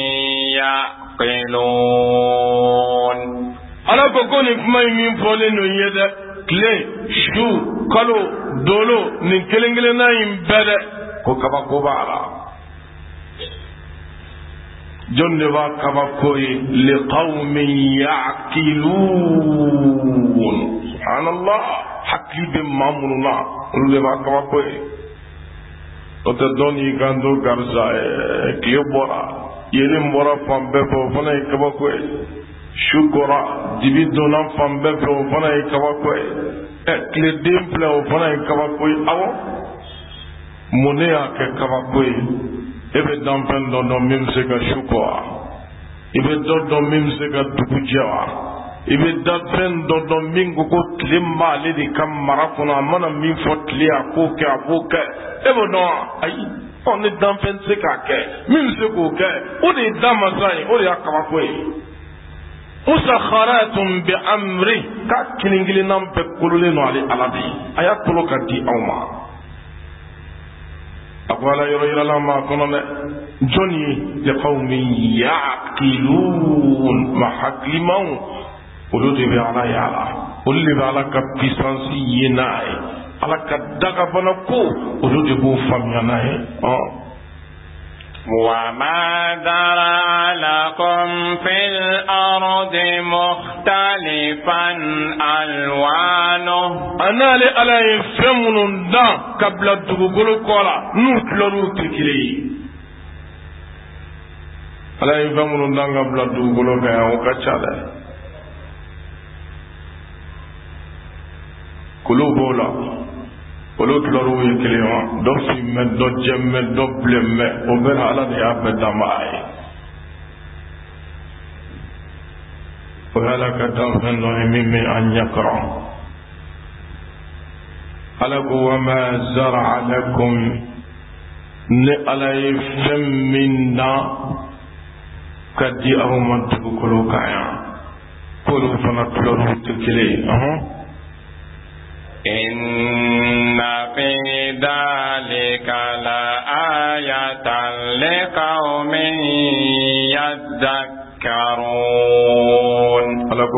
yaqilun ala ko ni kuma min fɔlen no ye dɛ tile su kalo dolo nin kelen kelenna in bɛɛ dɛ ko kabako b'a la jɔn de b'a kabako ye liqaumin ya'qilun subhanallah hakili bɛ maa minnu na olu de b'a kabako ye o tɛ dɔn y'i kan to garisa tile bɔra yelen bɔra fan bɛɛ fɛ o fana ye kabako ye su kɔra dibi donna fan bɛɛ fɛ o fana ye kabako ye tile den filɛ o fana ye kabako ye awɔ mun ne y'a kɛ kabako ye e bɛ danfɛn dɔ dɔn min bɛ se ka su kɔ wa i bɛ dɔ dɔn min bɛ se ka dugu jɛ wa i bɛ danfɛn dɔ dɔn min ko ko tile m'ale de ka mara kɔnɔ a mana min fɔ tile a k'o kɛ a k'o kɛ e b'o dɔn wa ayi ni danfɛn tɛ se k'a kɛ min bɛ se k'o kɛ o de ye danmasa ye o de y'a kabako ye. musakharatun bi amri ka kelen-kelenna bɛɛ kololen no ale ala de ye a y'a kolo ka di aw ma a ko ala yɔrɔ yirala ma kɔnɔ dɛ jɔn ye liqaumin ya'qilun ma hakilimaw olu de bɛ ala ye ala olu de bɛ ala ka puissance ye n'a ye ala ka dagabana ko olu de b'o faamuya n'a ye وما ذرأ لكم في الأرض مختلفا ألوانه أنا لألا يفهمون دا قبل الدخول قولا نطلروا تكلي ألا يفهمون دا قبل الدخول قولا وكتشالا قلوبولا olu tularu ye kelen wa dɔ finmɛ dɔ jɛmɛ dɔ bilenmɛ o bɛɛ la ala de y'a bɛɛ dama a ye o ye ala ka danfɛn dɔ ye min bɛ an ɲɛ kɔrɔ ala ko wa ma zara'a lakum ni ala ye fɛn min dan ka di aw ma dugukolo kan yan k'olu fana tularu tɛ kelen ye إن في ذلك لآية لقوم يذكرون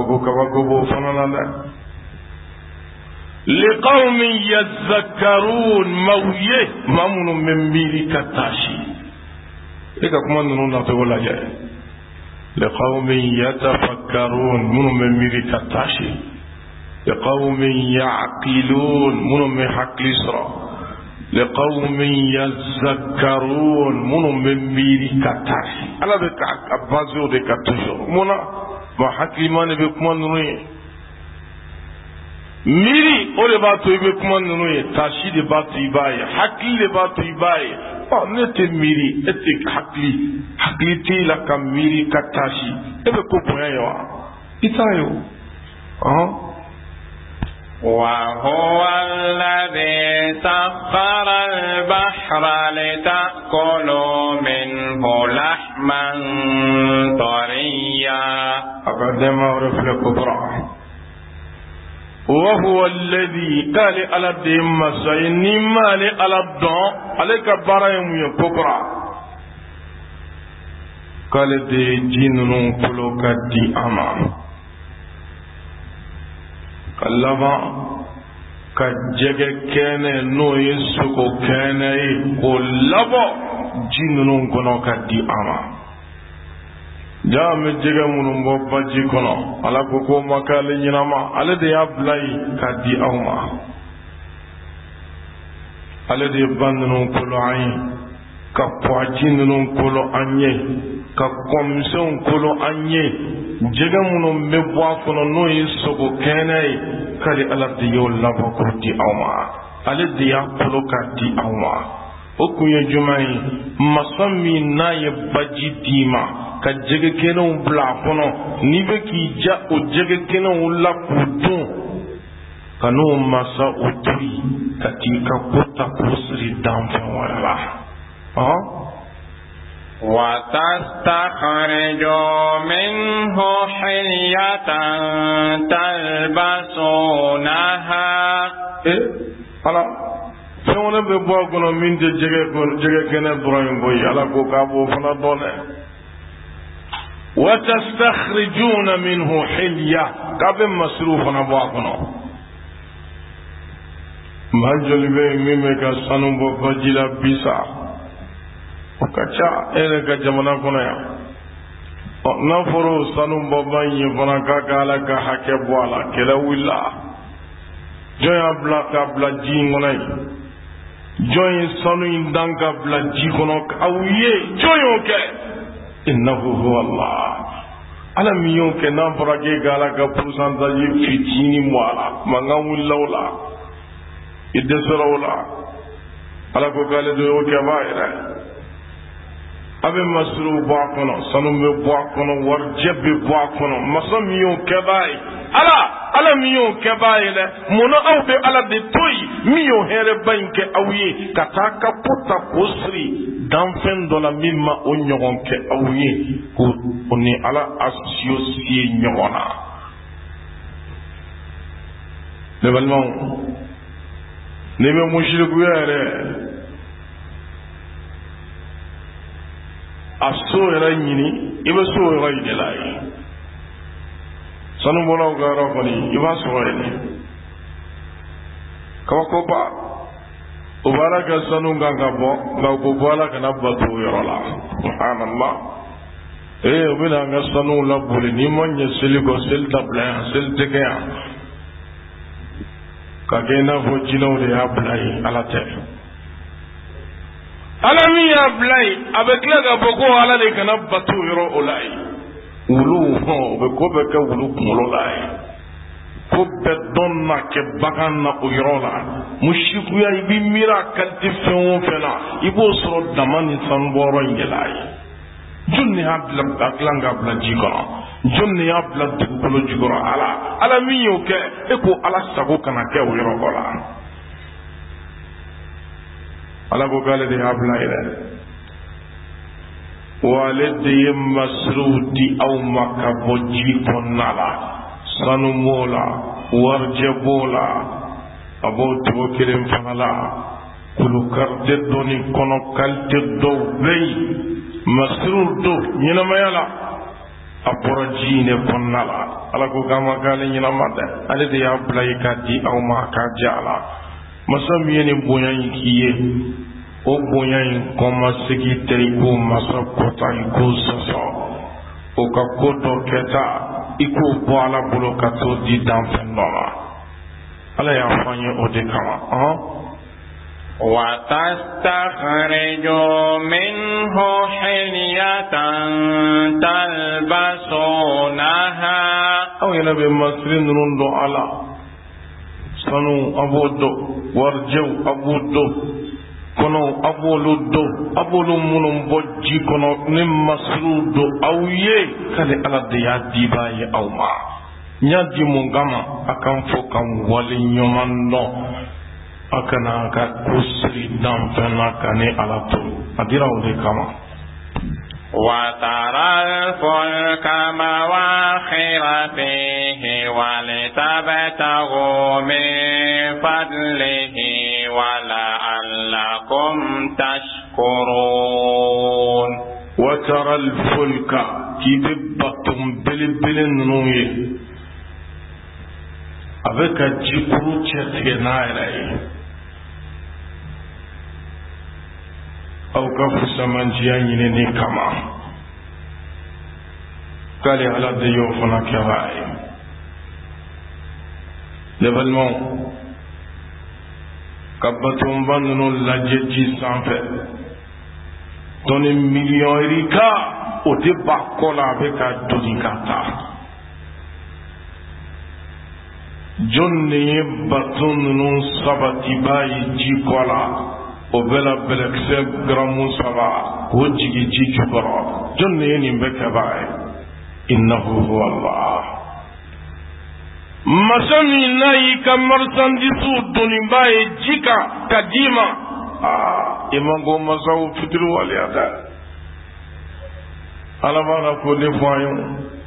لقوم يذكرون مويه مامون من ميري كتاشي إذا كمان نونا تقول لك لقوم يتفكرون من ميري كتاشي لقوم يعقلون من حق الإسراء لقوم يذكرون من ميري كتاشي على ذلك أبازو دي كتاشو منا ما حق الإيمان بكمان نوي miri o de b'a to i bɛ kuma ninnu ye taasi de b'a to i b'a ye hakili de b'a to i b'a ye ne tɛ miiri e tɛ hakili tɛ la ka miiri ka taasi e bɛ ko bonya ye wa i t'a ye o وهو الذي سخر البحر لتأكلوا منه لحما طريا أقدم ورفلق برا وهو الذي قال على الدم سيني مالي على الدم عليك برايم يكبرا قال دي جنن كلوك دي أمام kallama ka jɛgɛ kɛnɛ n'o ye sogo kɛnɛ ye k'o labɔ ji ninnu kɔnɔ ka di a ma jaa an bɛ jɛgɛ minnu bɔ baji kɔnɔ ala ko k'o ma k'ale ɲɛnama ale de y'a bila yen ka di aw ma ale de ye ba ninnu kolo an ye ka pɔji ninnu kolo an ye ka kɔmisɛnw kolo an ye jɛgɛ minnu bɛ bɔ a kɔnɔ n'o ye sogo kɛnɛ ye kali ala de yo labo ko di awma ale de ya polo ka di awma o kun ye jumai masami na ye baji dima ka jege kenu bla kono ni be ki ja o jege kenu la kudun kanu masa utui katika kota kusri damfa wala وتستخرج منه حلية تلبسونها ala fɛnwɛrɛ bɛ bɔ a kɔnɔ min tɛ jɛgɛ kɛnɛ dɔrɔn in bɔ ala ko k'a b'o fana dɔn dɛ watastakhrijuna minhu hilya k'a bɛ masiriw fana bɔ a kɔnɔ maa joli bɛ yen min bɛ ka sanu bɔ baji la bisa o ka ca e yɛrɛ ka jamana kɔnɔ yan n'a fɔra o sanu bɔba in ye fana k'a ka ala ka hakɛ bɔ a la kɛlɛ wulila jɔn y'a bila k'a bila ji in kɔnɔ yen jɔn ye sanu in dan k'a bila ji kɔnɔ aw ye jɔn y'o kɛ innahu huwa Allah ala min y'o kɛ n'a fɔra k'e ka ala ka pourcentage fitinin bɔ a la mankan wulila o la i dɛsɛra o la ala ko k'ale de y'o kɛ b'a yɛrɛ a bɛ masiriw bɔ a kɔnɔ sanu bɛ bɔ a kɔnɔ warijɛ bɛ bɔ a kɔnɔ masa min y'o kɛ b'a ye ala min y'o kɛ b'a ye dɛ munna aw bɛ ala de to yen min y'o hɛrɛba in kɛ aw ye ka taa ka ko ta k'o siri danfɛn dɔ la min ma o ɲɔgɔn kɛ aw ye ko o ni ala asiyo siye ɲɔgɔn na ne balimaw ne bɛ musirikuya yɛrɛ a so yɛrɛ ɲini i bɛ so yɔrɔ yi de la ye sanubɔlaw ka yɔrɔ kɔni i b'a sɔrɔ yen kabakoba o b'ala ka sanu kan ka bɔ nka o ko bɔ ala kana bato o yɔrɔ la subhanallah o bɛna an ka sanuw laboli n'i ma ɲɛ seli kɔ seli dabila yan seli tɛ kɛ yan ka kɛ i n'a fɔ jinɛw de y'a bila yen ala tɛ ala min y'a bila yen a bɛ tila ka fɔ ko ala de kana bato yɔrɔ o la yen wulu o bɛ ko bɛ kɛ wulu kunkolo la yen ko bɛɛ dɔn na kɛ bagan na o yɔrɔ la musikuya i bɛ miiri a kalite fɛn o fɛn na i b'o sɔrɔ dama ni sanubɔyɔrɔ in de la yen jɔn de y'a dilan k'a bila ji kɔnɔ jɔn de y'a bila dugukolo jukɔrɔ ala min y'o kɛ e ko ala sago kana kɛ o yɔrɔ la. ala ko k'ale de y'a bila yen dɛ wa ale de ye masiriw di aw ma ka bɔ ji kɔnɔna la sanu b'o la warijɛ b'o la a b'o cogo kelen fana la kulukarite dɔ ni kɔnɔ kalite dɔw bɛ yen masiriw don ɲɛnamaya la a bɔra ji in de kɔnɔna la ala ko k'a ma k'ale ɲɛnama dɛ ale de y'a bila yen k'a di aw ma k'a di a la masa min ye nin bonya in k'i ye o bonya in kɔmasegi tɛ i ko masa kɔta i ko sɔsɔ o ka ko dɔ kɛta i k'o bɔ ala bolo ka t'o di danfɛn dɔ ma ala y'a fɔ an ye o de kama وتستخرج منه حلية تلبسونها aw yɛrɛ bɛ masiri ninnu dɔn ala sanu a b'o dɔn warijɛw a b'o dɔn kɔnɔw a b'olu dɔn a b'olu minnu bɔ ji kɔnɔ ni masiriw don aw ye k'ale ala de y'a diba ye aw ma n y'a di mun kama a kan fɔ ka wale ɲuman dɔn a kana ka ko siri danfɛn na ka ni ala to a dira o de kama. وترى الفلك مواخر فيه ولتبتغوا من فضله ولعلكم تشكرون. وترى الفلك كيبتم بلبل نوي avec un jikuru chetgenaire aw ka fusamanjiya ɲinini kama k'ale ala de y'o fana kɛra a ye ne balimaw ka batonba ninnu lajɛ ji sanfɛ tɔni miliyɔn ka o tɛ ba kɔ la a bɛ ka doni ka taa jonne batun nun sabati bayi jikola o bela belekse gramu saba ko jigi ji jukoro jonne ni mbeke bayi innahu huwa Allah masani nayi ka marsandisu doni bayi jika kadima imango masawu fitiru waliyada alabana ko defayon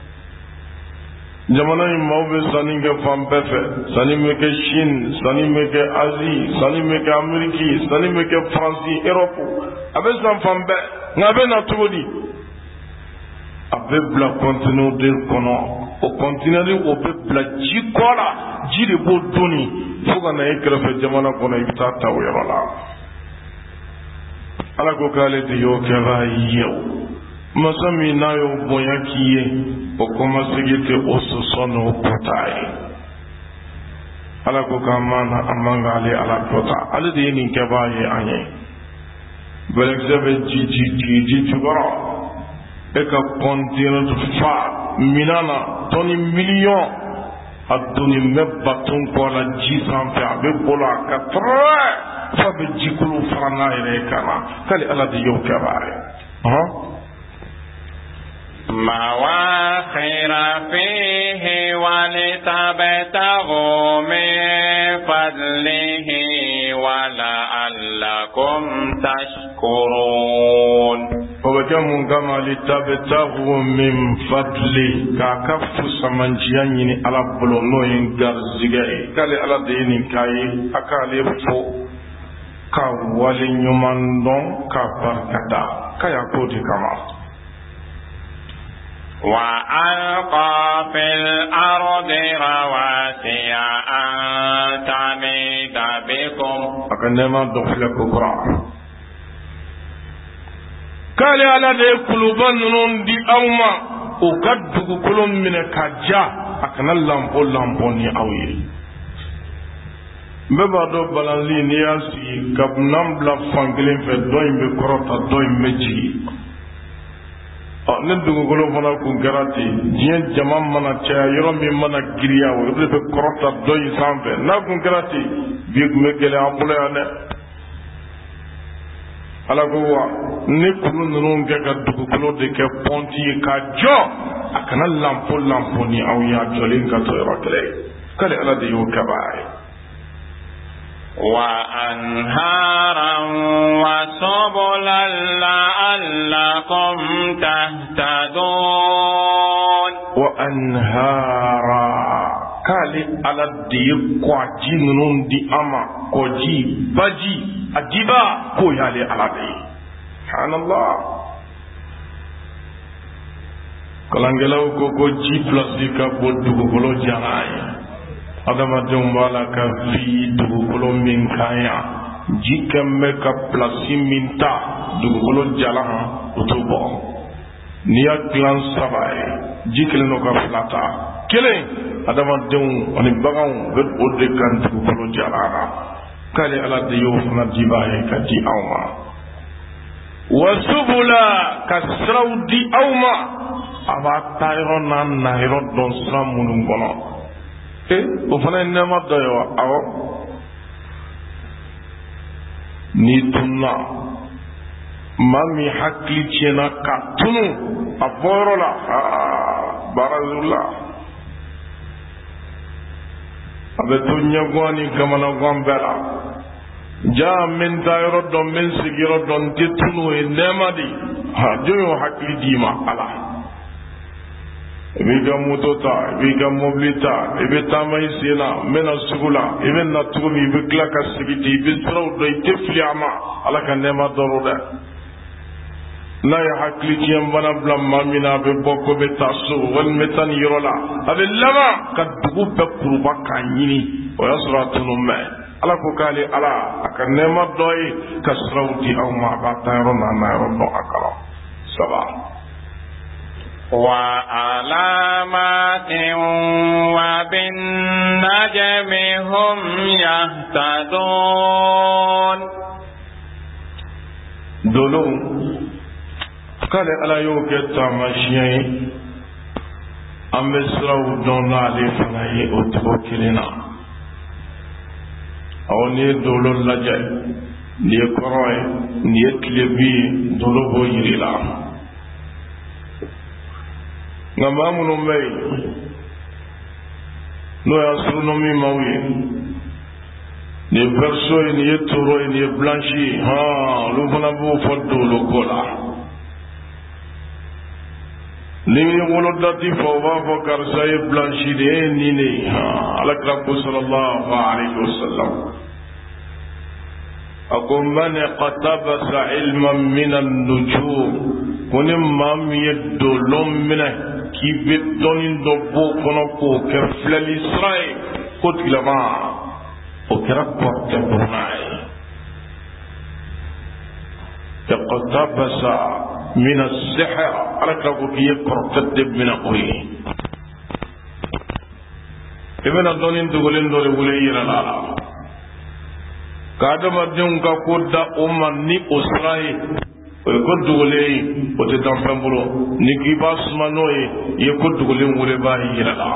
jamana in maaw bɛ sanni kɛ fan bɛɛ fɛ sanni bɛ kɛ Chine sanni bɛ kɛ Asie sanni bɛ kɛ Amérique sanni bɛ kɛ France Europe a bɛ san fan bɛɛ nka a bɛ na cogo di a bɛ bila conteneur de kɔnɔ o conteneur o bɛ bila ji kɔ la ji de b'o donni fo ka na e kɛrɛfɛ jamana kɔnɔ i bɛ taa ta o yɔrɔ la Ala ko k'ale de y'o kɛra ye o masa min n'a y'o bonya k'i ye o kɔmasegi tɛ o sɔsɔ n'o kɔta ye Ala ko k'an man k'ale Ala kɔta ale de ye nin kɛbaa ye an ye bɛlɛkisɛ bɛ ji jukɔrɔ e ka conteneur fa minan na tɔni miliyɔn a donnen bɛ baton kɔ la ji sanfɛ a bɛ bolo a ka tɔrɔ fa bɛ jikolo fara n'a yɛrɛ ye kan na k'ale Ala de y'o kɛbaa ye مواخر فيه ولتبتغوا من فضله ولعلكم تشكرون وبكم كما لتبتغوا من فضله كاكف سمنجياني على بلونوين غرزيغي كالي على دينين كاي أكالي فو كاوالي نيوماندون كابركدا كايا كودي كما وألقى في الأرض رواسي أن تميد بكم أكنما دخلك قرآن قال على ذي قلوبان دي أوما وقدك كلهم من كجا أكنا لامبوني أوي بابا دو بلانلي نياسي كابنام بلا فانجلين في دوين بكروتا دوين مجي ne dugukolo fana kun kɛra ten diɲɛ jama mana caya yɔrɔ min mana giriya o de bɛ kɔrɔta dɔ in sanfɛ n'a kun kɛra ten bi kun bɛ gɛlɛya an bolo yan dɛ Ala ko wa ne kulu ninnu kɛ ka dugukolo de kɛ pɔnti ye ka jɔ a kana lampo ni aw ye a jɔlen ka to yɔrɔ kelen k'ale Ala de y'o kɛbaa ye وأنهارا وسبلا لعلكم تهتدون وأنهارا كالي على دي قواجي نون دي أما قواجي باجي أجيبا كويالي على دي سبحان الله كلانجلاو كوكو جي بلاسيكا بودو كولو جاناي adamadenw b'a la ka fi dugukolo min kan yan ji kɛn bɛ ka pilasi min ta dugukolo jalan o t'o bɔ n'i y'a dilan 3 ye ji kelen n'o ka 2 ta kelen adamadenw ani baganw bɛ o de kan dugukolo jalan na k'ale Ala de y'o fana dibaa ye ka di aw ma wa subula ka siraw di aw ma a b'a taa yɔrɔ n'a na yɔrɔ dɔn sira minnu kɔnɔ o fana ye nɛɛma dɔ ye wa awɔ n'i tununa maa min hakili tiɲɛna ka tunu a bɔyɔrɔ la barazula a bɛ to ɲɛguwan ni kamanaguwan bɛɛ la jaa n bɛ n taa yɔrɔ dɔn n bɛ n sigi yɔrɔ dɔn n tɛ tunu o ye nɛɛma de jɔn y'o hakili d'i ma Ala i b'i ka moto ta i b'i ka mobili ta i bɛ taama i sen na n bɛna sugu la i bɛ na cogo min i bɛ tila ka sigi ten i bɛ siraw dɔn i tɛ fili a ma Ala ka nɛɛma dɔrɔn dɛ n'a ye hakili tiɲɛbana bila maa min na a bɛ bɔ ko bɛ taa so walima bɛ taa nin yɔrɔ la a bɛ laban ka dugu bɛɛ kuruba k'a ɲini o y'a sɔrɔ a tunu mɛ Ala ko k'ale Ala a ka nɛɛma dɔ ye ka siraw di aw ma a b'a taa yɔrɔ n'a na yɔrɔ dɔn a kala 7 وعلامات وبالنجم هم يهتدون دولو قال على يوك التامشين an bɛ siraw dɔn n'ale fana ye o cogo kelen na. N'i ye dolo lajɛ, nin ye kɔrɔ ye, nin ye tile bi ye, dolo b'o yiri la. Nka maa minnu bɛ yen n'o ye astronomi maaw ye, nin ye verseau ye, nin ye taureau ye, nin ye blanche ye, olu fana b'o fɔ dolo ko la. Ni ye wolodati fɔ u b'a fɔ karisa ye blanche de ye nin de ye. Alakira ko sallallahu alayhi wa sallam a ko man iqtabasa ilman min an-nujum, ko ni maa min ye dolo minɛ k'i bɛ dɔnni dɔ b'o kɔnɔ k'o kɛ filɛli sira ye, ko tigilama o kɛra kɔrɔtɛ bɔnna ye. iqtabasa min as-sihr, alakira ko k'i ye kɔrɔtɛ de minɛ o ye. I bɛna dɔnni dogolen dɔ de wele i yɛrɛ la, ka adamadenw ka ko da o ma ni o sira ye, o ye ko dogolen ye, o tɛ dan fɛn bolo. Ni k'i b'a suma n'o ye, i ye ko dogolen wele b'a y'i yɛrɛ la.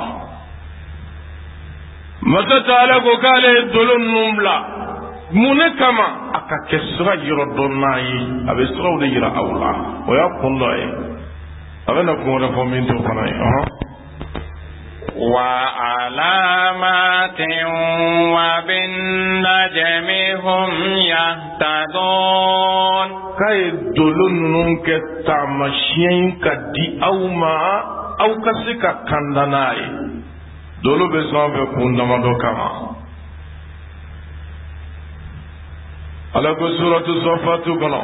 Masa Taala ko k'ale ye dolo ninnu bila mun de kama? A ka kɛ sira yɔrɔ dɔn n'a ye, a bɛ siraw de yira aw la. O y'a kun dɔ ye. A bɛna kun wɛrɛ fɔ min t'o fana ye. وعلامات وبالنجم هم يهتدون. k'aye dolo ninnu kɛ taamasiyɛn ka di aw ma, aw ka se ka kanda n'a ye. Dolo bɛ sanfɛ kun damadɔ kama. Ala ko suratu Safatu kɔnɔ,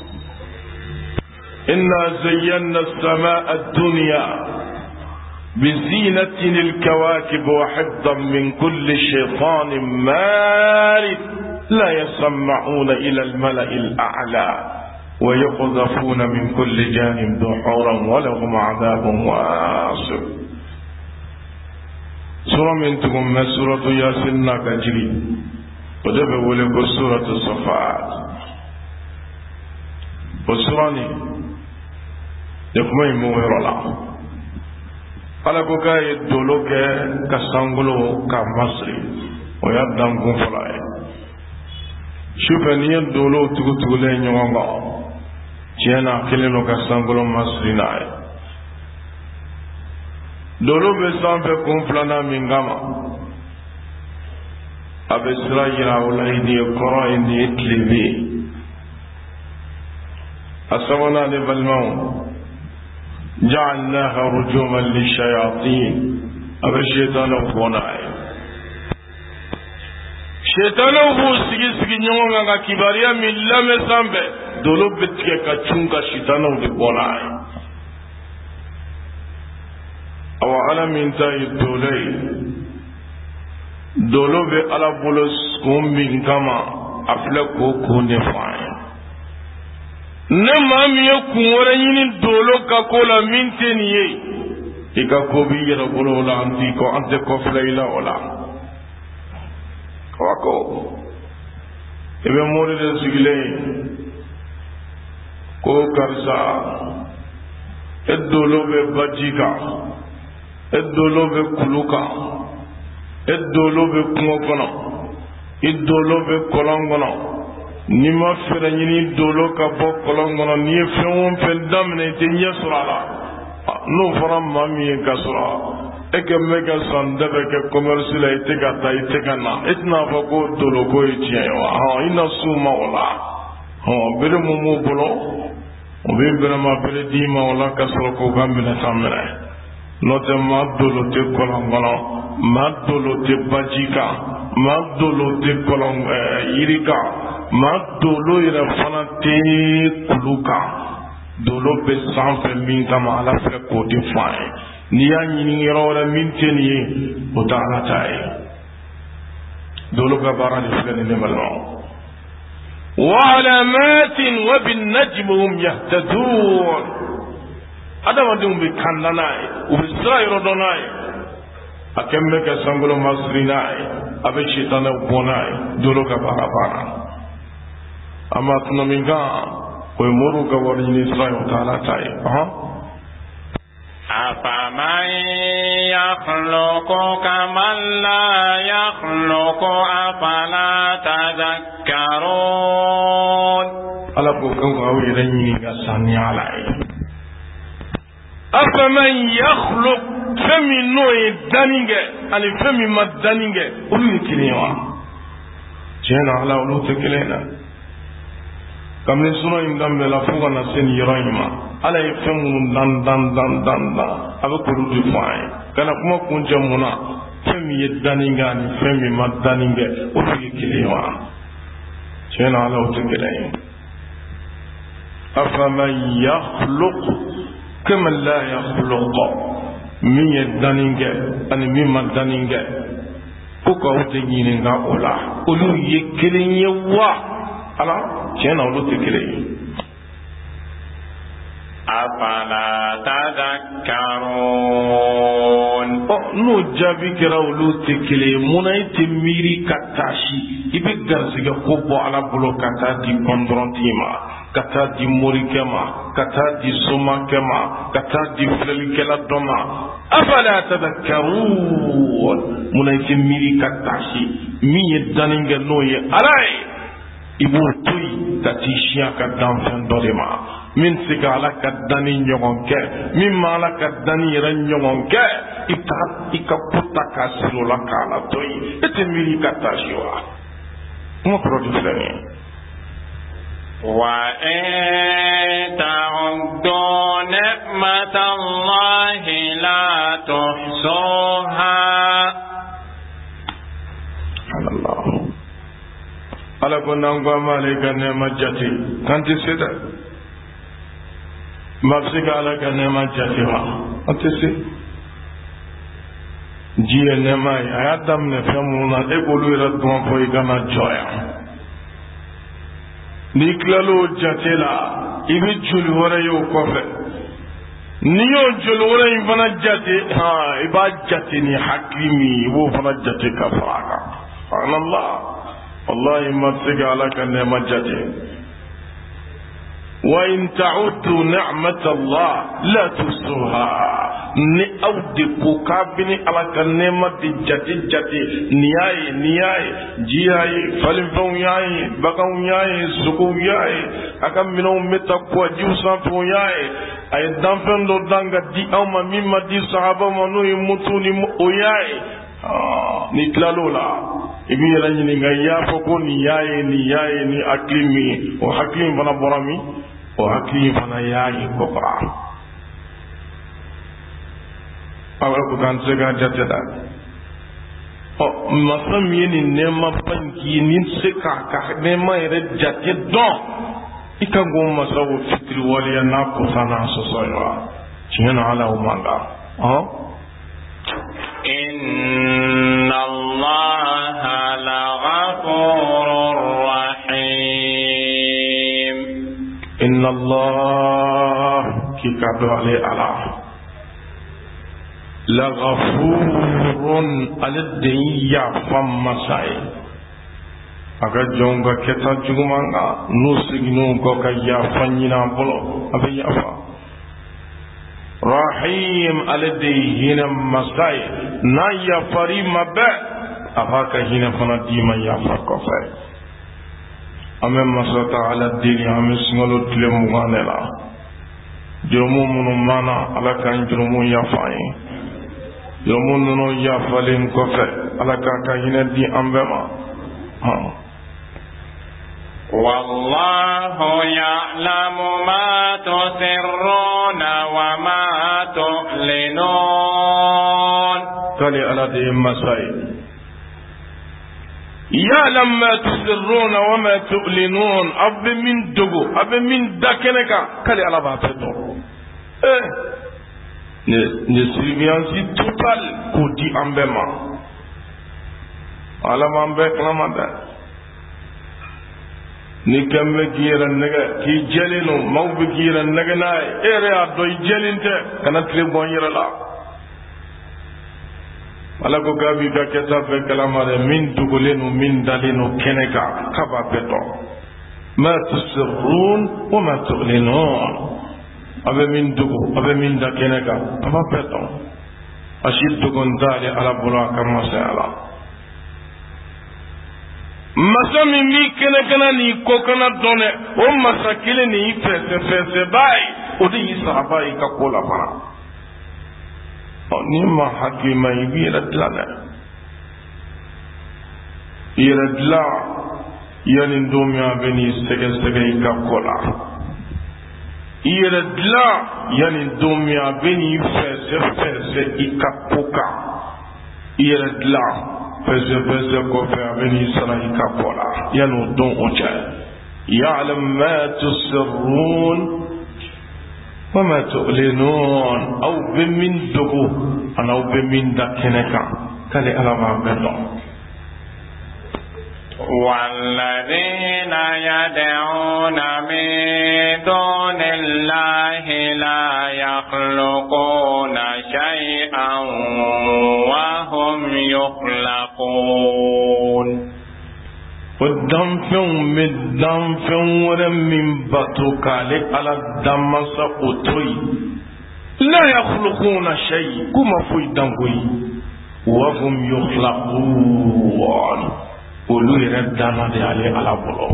inna zayyana as-samaa ad-dunya بزينة الكواكب وحفظا من كل شيطان مارد لا يسمعون إلى الملأ الأعلى ويقذفون من كل جانب دحورا ولهم عذاب واصب. سورة من تقوم سورة ياسين كجري ودفع ولك سورة الصفات والسورة يقوم يموهر الله. Ala ko k'a ye dolo kɛ ka sankolo ka masiri, o y'a dankun fɔlɔ ye. Sufɛ n'i ye dolo tugutugulen ɲɔgɔn kan, tiɲɛ na kelen don ka sankolo masiri n'a ye. Dolo bɛ sanfɛ kun filanan min kama, a bɛ sira yira o la, nin ye kɔrɔ ye, nin ye tilebe ye. A sabanan ne balimaw, جعلناها رجوما للشياطين. أبا الشيطان وفوناي شيطان وفو سيجي نيوغا كباريا من لم سامبه دولو بتكي كاتشونغا شيطان وفوناي أو على من تاي الدولي دولو بي على بولس كوم بين كما أفلكو كوني فاين. Ne maa min ye kun wɛrɛ ɲini dolo ka ko la min tɛ nin ye, i ka ko b'i yɛrɛ bolo o la, an tɛ kɔfilɛ i la o la. Wa ko i bɛ mori de sigilen ko karisa, e dolo bɛ baji kan, e dolo bɛ kulu kan, e dolo bɛ kungo kɔnɔ, i dolo bɛ kɔlɔn kɔnɔ. Ni ma fɛrɛ ɲini dolo ka bɔ kɔlɔn kɔnɔ, n'i ye fɛn o fɛn daminɛ i tɛ ɲɛ sɔrɔ a la. N'o fɔra maa min ye ka sɔrɔ e kɛ mɛ ka san da bɛ kɛ commerce la, i tɛ ka taa, i tɛ ka na, e tɛna fɔ ko dolo ko ye tiɲɛ ye wa? I na s'u ma o la. Bere mun b'u bolo, o bɛ bɛrɛma bere d'i ma o la ka sɔrɔ k'o ka minɛnta minɛ. N'o tɛ maa dolo tɛ kɔlɔn kɔnɔ, maa dolo tɛ baji kan, maa dolo tɛ kɔlɔn yiri kan, maa dolo yɛrɛ fana tɛ kulu kan. Dolo bɛ sanfɛ min kama Ala fɛ k'o de fɔ an ye. N'i y'a ɲini yɔrɔ wɛrɛ min tɛ nin ye, o tɛ Ala ta ye. Dolo ka baara de filɛ nin ye balimaw. وعلامات وبالنجم هم يهتدون. adamadenw bɛ kanda n'a ye, u bɛ sira yɔrɔ dɔn n'a ye, a kɛn bɛ kɛ sankolo masiri n'a ye, a bɛ sitanɛw bɔ n'a ye. Dolo ka baara banna. A ma tuna min kan, o ye moriw ka wari ɲini sira ye, o tɛ Ala ta ye. أفمن يخلق كمن لا يخلق أفلا تذكرون ala ko kan ko awira ni ga sani ala afaman yakhluq fami noye daninge ani fami ma daninge ulu kiliwa jena ala ulu tekelena kamne suno indambe la fuga na sen yirayma ala yafamu dan abe ko du fay kana kuma kunja muna fami daninga ani fami ma daninge ulu kiliwa jena ala ulu tekelena أفمن يخلق كما لا يخلق من يدنينك أن مما دنينك كوكا وتجينك أولا أولو يكلين يوا ألا جينا أولو تكلين أفلا تذكرون نو جابي كرا أولو تكلين منا يتميري كتاشي يبقى غرزك كوبو على بلو كتا دي كوندرون تيما kata di morikema kata di somakema kata di flelikela doma afala tadhakkarun munaiti miri katashi miye daninge noye alai ibu tuy tatishiya ka danfen dodema min siga ala ka dani nyongonke min ma ala ka dani yere nyongonke ika puta ka silola kala toy ete miri katashi wa mo produit flani وَإِن تَعُدُّوا نِعْمَةَ اللَّهِ لَا تُحْصُوهَا Allah ala ko nangwa malika nema jati kanti sida mafsika ala ka nema jati wa antisi jiye nema ayadam ne famuna e bolu ira don fo igana joya ni klalo jatela ibi jul wara yo kofe ni yo jul wara ifana jate ha iba jate ni hakimi wo fana jate ka faraka subhanallah wallahi masiga alaka ne majate wa in ta'uddu ni'matallah la tusuha ni awdi ko kabini alaka ne madi jate niyaye jiyaye falin fon yaye bakan yaye suku yaye akan mino meta ko jusa fon yaye ay danfen do danga di awma mimma di sahaba manu mutuni o yaye ni klalola ibi yelani ni ngaya foko ni yaye ni aklimi o hakim bana borami o hakim bana yaye ko bara awal ko kan sega jateda o masam yeni nema banki ni seka ka nema ere jate don ikango masawo fitri waliya na ko sana so soya china ala umanga inna allaha laghafurur rahim inna allah kikado ale ala laghafurun aladiyya fammasai aga jonga keta jugumanga nusiginu ko kayya fanyina bolo abiya fa rahim aladiyina masai na ya farima ba afaka hina fana dima ya fakofa amen masata ala dini amen singalo tile muganela jomu munu mana ala kan jomu ya fayi jomu nunu ya falin kofe ala ka hina di ambema والله يعلم ما تسرون وما تعلنون قال على دي مساي يعلم ما تسرون وما تعلنون اب من دغو اب من دكنك قال على بابتو ne surveillance totale ko di ambema ala mambe klamada ni kemme gira naga ki jelino mawbe gira naga na ere ado jelinte kana tre bon yira la wala ko gabi ka kesa be kalamare min dugulenu min dalinu keneka kaba beto ma tusirrun wa ma tu'linun abe min dugu abe min da kɛnɛ kan a b'a bɛɛ dɔn a si dogon t'ale ala bolo a ka masaya la masa min b'i kɛnɛkɛnɛ n'i kokana dɔn dɛ o masa kelen ni y'i fɛsɛfɛsɛba ye o de y'i saraba i ka ko la fana n'i ma hakili ma i b'i yɛrɛ dilan dɛ i yɛrɛ dilan yanni don min a bɛ n'i sɛgɛsɛgɛ i ka ko la i yɛrɛ dilan yanni don min a bɛ n'i fɛsɛfɛsɛ i ka ko kan i yɛrɛ dilan fɛsɛfɛsɛ kɔfɛ a bɛ n'i sara i ka ko la yanni o don o cɛ ya'lam ma tusirrun wa ma tu'linun aw bɛ min dogo ani aw bɛ min da kɛnɛ kan k'ale ala b'a bɛɛ dɔn. والذين يدعون من دون الله لا يخلقون شيئا وهم يخلقون ودنفن من دنفن ورم من بطوكال على الدمس أطوي لا يخلقون شيء كما في دنقوي وهم يخلقون olu yɛrɛ dana de ale ala bolo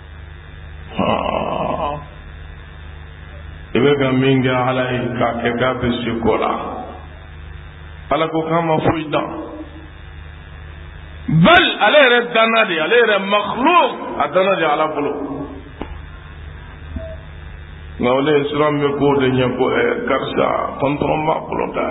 i bɛ ka min kɛ ala ye k'a kɛ k'a bɛ se ko la ala ko k'a ma foyi dan bal ale yɛrɛ dana de ale yɛrɛ makhluk a dana de ala bolo nka ole ye siran bɛ ko de ɲɛ ko karisa kɔntɔn b'a bolo da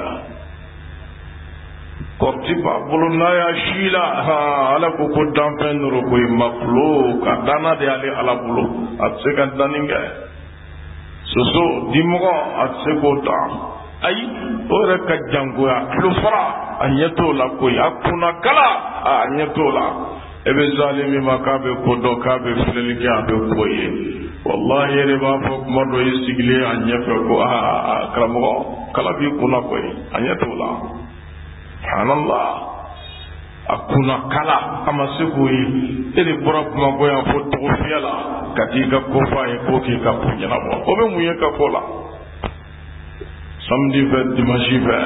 kɔrɔti b'a bolo n'a y'a si la ala ko ko danfɛn dɔrɔn ko ye makhluk a dana de ale ala bolo a tɛ se ka danni kɛ soso dimɔgɔ a tɛ se k'o dan ayi o yɛrɛ ka jangoya tulo fara a ɲɛ t'o la koyi a kunna kala a ɲɛ t'o la e bɛ zalimi ma k'a bɛ ko dɔn k'a bɛ filɛli kɛ a bɛ ko ye walahi yɛrɛ b'a fɔ kuma dɔ i sigilen a ɲɛfɛ ko karamɔgɔ kala b'i kunna koyi a ɲɛ t'o la subhanallah a kunna kala a ma se k'o ye e de bɔra Bamakɔ yan fo Togofiya la ka t'i ka ko fɔ a ye k'o k'i ka ko ɲɛnabɔ o bɛ mun ye ka ko la samedi fɛ dimanche fɛ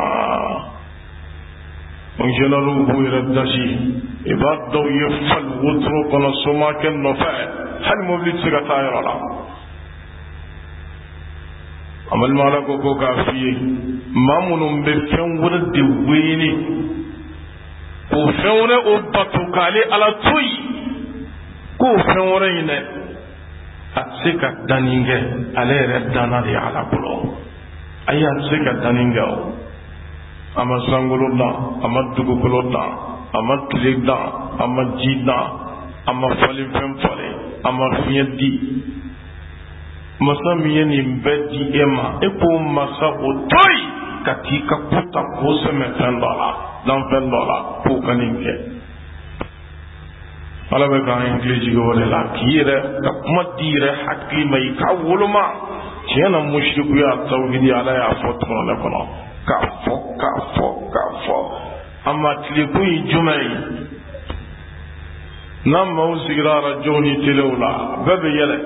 fonctionnaires b'u yɛrɛ dasi i b'a dɔw ye fali wotoro kɔnɔ somakɛ nɔfɛ hali mobili tɛ se ka taa yɔrɔ la amalmala ko k'a f'i ye maa minnu bɛ fɛn wɛrɛ de wele k'o fɛn wɛrɛ o bato k'ale ala to yen k'o fɛn wɛrɛ in dɛ a tɛ se ka danni kɛ ale yɛrɛ danna de ala bolo ayi a tɛ se ka danni kɛ o a ma sankolo dan a ma dugukolo dan a ma tile dan a ma ji dan a ma falen fɛn falen a ma fiɲɛ di masa min ye nin bɛɛ di e ma e k'o masa o to yen ka t'i ka ko ta k'o sɛmɛ fɛn dɔ la danfɛn dɔ la k'o ka nin kɛ ala bɛ k'an hakili jigin o de la k'i yɛrɛ ka kuma di yɛrɛ hakili ma i k'a woloma tiɲɛ na musirikuya tawhidi ala y'a fɔ tɔnɔ kɔnɔ k'a fɔ a ma tile kun ye jumɛn ye n'an maaw sigira arajow ni telew la bɛɛ bɛ yɛlɛ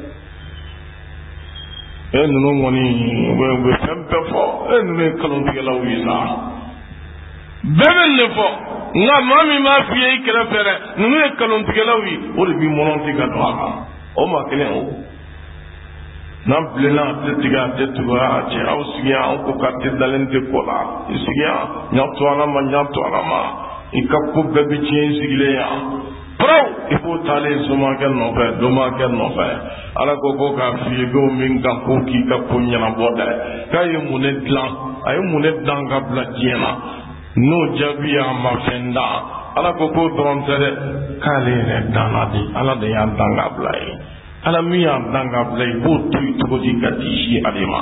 ninnu kɔni u bɛ fɛn bɛɛ fɔ ninnu ye nkalontigɛlaw ye sa bɛɛ bɛ nin fɔ nka maa min b'a f'i ye i kɛrɛfɛ dɛ ninnu ye nkalontigɛlaw ye o de b'i mɔnɔnti ka don a kan o maa kelen o n'an bilenna a tɛ tigɛ a tɛ tugu a cɛ aw sigi yan aw ko k'a tɛ dalen tɛ ko la i sigi yan ɲa to ala ma i ka ko bɛɛ bɛ tiɲɛ i sigilen yan pɛrɛw i b'o taalen somakɛ nɔfɛ domakɛ nɔfɛ ala ko k'a f'i ye k'o min kan k'o k'i ka ko ɲɛnabɔ dɛ k'a ye mun ne dilan a ye mun ne dan ka bila diɲɛ na n'o jaabi y'a ma fɛn da ala ko k'o dɔrɔn tɛ dɛ k'ale yɛrɛ danna de ala de y'a dan ka bila ye ala min y'a dan ka bila ye k'o to yen cogo di ka t'i si ale ma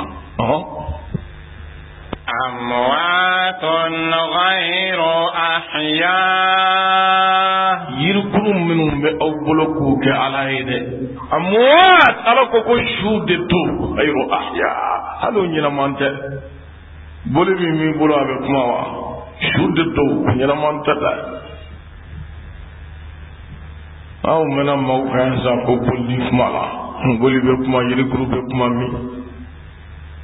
أموات غير أحياء yirikuru minnu bɛ aw bolo k'o kɛ ala ye dɛ amwaat ala ko su de to ghayru ahya hali o ɲɛnaman tɛ boli min b'i bolo a bɛ kuma wa su de to ɲɛnaman tɛ dɛ aw mɛna maaw kan sa ko boli kuma la boli bɛ kuma yirikuru bɛ kuma min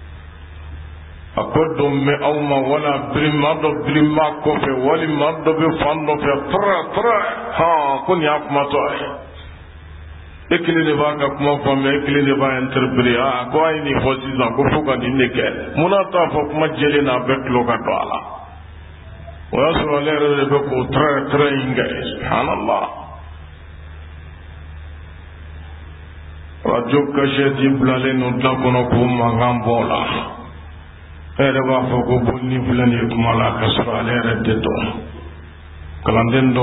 أقدم من أوما ولا برما كوفي ولي مرد بفندو في ترى ها كن يافما توي ekele de ba ka kuma fami ekele de ba interpréter ko ay ni fo sisan ko fuka di neke muna ta fo kuma jeli na be klo ka to ala wa sura lere de be ko très inga subhanallah radio ka jedi blale no ta kono ko mangam bola ere ba fo ko bonni blani kuma la ka sura lere de to kalanden do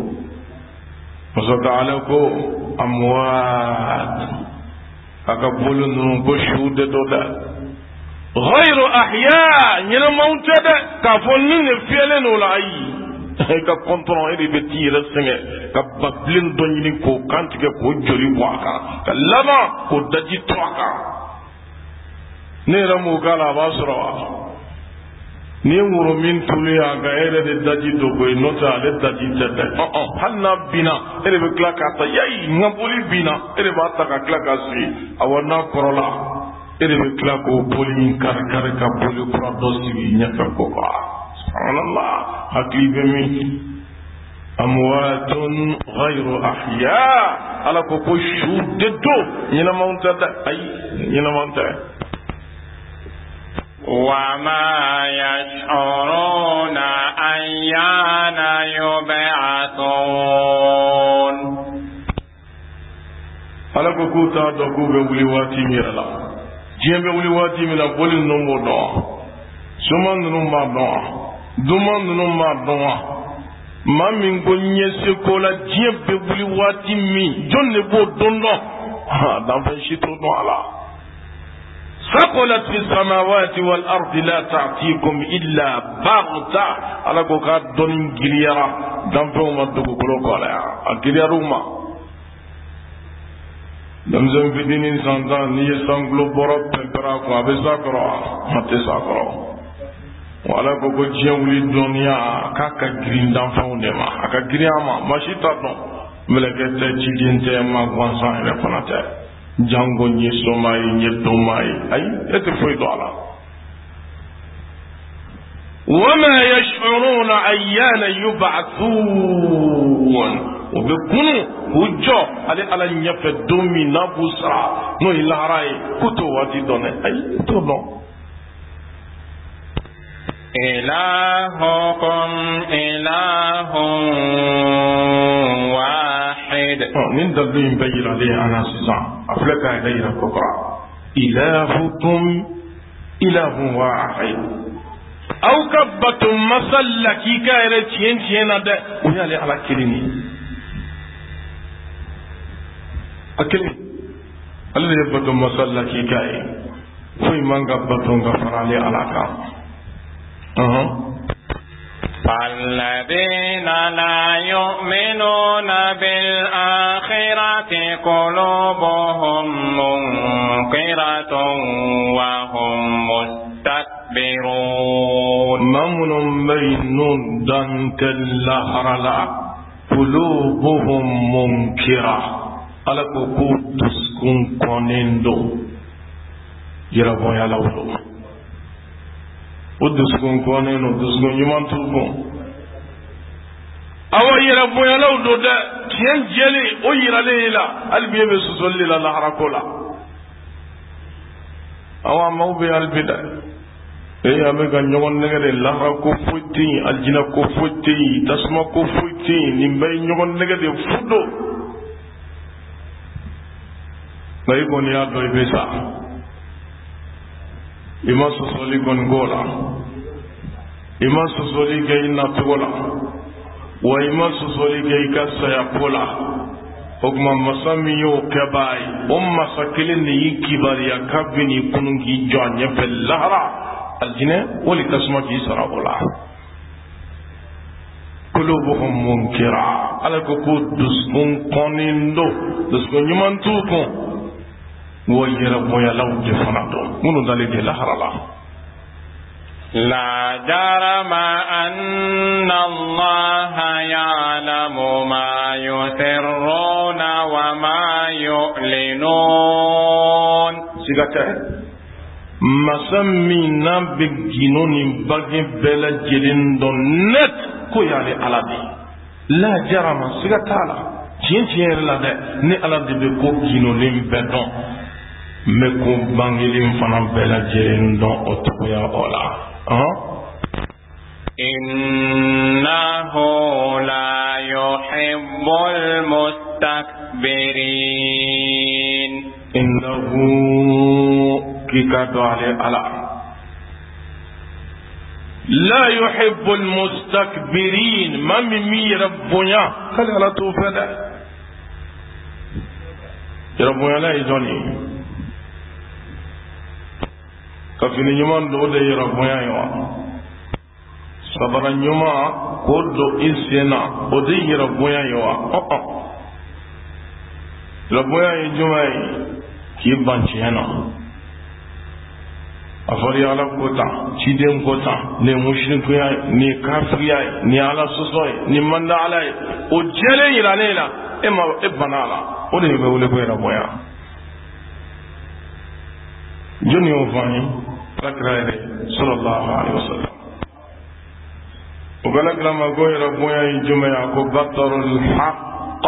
maso ala ko أموات أقبلوا بشهود دودا غير أحياء ينا موتدا كفولين فيلن ولا أي ككونترون إلي بتير السنة كبابلين دوني كو كانتك كو جوري واكا كلما كو دجي تواكا نيرمو كالا باسروا ni wuro min tuliya ga ere de daji do boy nota le daji tete hanna bina ere be klaka ta yayi ngabuli bina ere ba ta ka klaka si awana korola ere be klako boli kar ka boli pro dosi nyaka ko ba subhanallah hakibe mi amwatun ghayru ahya ala ko ko shu de do nyina monta ay nyina monta وما يشعرون أيان يبعثون ala ko kuta do ko be wuli wati mirala jembe wuli wati mila bolin no modo suman no ma do duman no ma do mamin go nyese ko la jembe wuli wati mi jonne bo dondo ha dan fa shito do ala ثقلت في السماوات والأرض لا تعطيكم إلا بغتة على كوكا دون جليرا دم فيهم الدكو كلوكو عليها الجليروما دم زم في دين إنسان دان نيسان غلوبورا بمبراكو أبي ساكرا متى ساكرا وعلى كوكو جيولي الدنيا كاكا جرين دم فيهم دما كاكا جرياما ماشي تاتون ملكة تجين تيما غوانسان إلى jango nye somai nye domai ay ete foi dola wama yash'uruna ayyana yub'athun وبكون هجو على على نيفه دومي نابوسرا نو يلاراي كوتو واتي دون اي تونو إلهكم إله واحد من دبلين بيل عليه أنا سيزان أفلك علينا كبرى إلهكم إله واحد أو كبتم مسلكي كايرة تين ده ويالي على كلمة أكلمة الذي يبتم مسلكي كايرة في من كبتم غفر عليه على كام فالذين لا يؤمنون بالآخرة قلوبهم منكرة وهم مستكبرون ممن بين دنك اللهرلا قلوبهم منكرة على كوكو تسكن كونيندو يربو يا لولو o dusukun kɔnɛ no dusukun ɲuman t'u kun awa yɛrɛ bonyalaw don dɛ tiɲɛ jɛlen o yiralen i la hali bi e bɛ sɔsɔli la laharako la awa maaw bɛ hali bi dɛ an bɛ ka ɲɔgɔn nɛgɛ de laharako foyi tɛ yen alijinɛ ko foyi tɛ yen tasuma ko foyi tɛ yen nin bɛɛ ye ɲɔgɔn nɛgɛ de fu don nka i kɔni y'a dɔn i bɛ sa ima sɔsɔli kɔni k'o la ima sɔsɔli kɛ i nacogo la wa ima sɔsɔli kɛ i ka saya ko la o tuma masa min y'o kɛbaa ye o masa kelen de y'i kibariya kabini kunun k'i jɔ a ɲɛfɛ lahara alijinɛ wali tasuma k'i sara o la kulubuhum munkira ala ko ko dusukun kɔnnen do dusukun ɲuman t'u kun wo yɛrɛ bonyalaw de fana dɔn minnu dalen de lahara la لا جرم أن الله يعلم ما يسرون وما يعلنون masa min n'an bɛ gindo ni bange bɛɛ lajɛlen dɔn net ko y'ale ala de ye la jarama siga t'a la tiɲɛ yɛrɛ la dɛ ne ala de bɛ ko gindolen bɛɛ dɔn n bɛ ko bangelen fana bɛɛ lajɛlen dɔn o cogoya o la innahu la yuhibbul mustakbirin innahu kika do ale ala la yuhibbul mustakbirin man mi rabbunya kala ala to fada rabbunya la izoni kafini nyuma do de rabbunya yo sabara nyuma ko do isena o de rabbunya yo rabbunya nyuma ki banchena afari ala kota ciden kota ne mushriku ya ni kafir ya ni ala sosoy ni manda ala o jele irane la e banala o de be wole ko era boya joni o fani takrare sallallahu alaihi wasallam o gala grama go era boya juma ya ko batarul haqq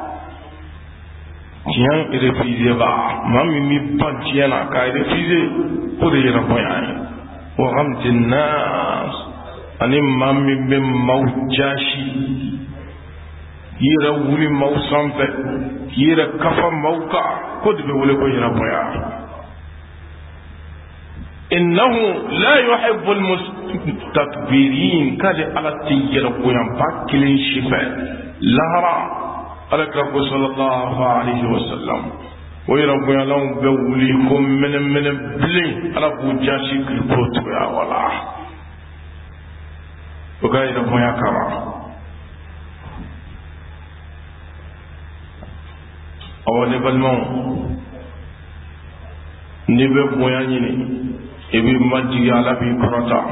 tiens refusé ba mami mi pantiena ka refusé pour y répondre wa ghamtin nas ani mami be mawjashi yira wuli mawsampe yira kafa mawka ko de wule ko yira boya innahu la yuhibbu almustakbirin kadi ala tiyira boya bakilin shifa lahara alaka sallallahu alaihi wasallam ويربو يلون بوليكم من بلي على بوجاشي كيبوت يا ولا وكاي ربو يا كرا اولي بالمو نيبه بوياني ابي ماجي على بي كرتا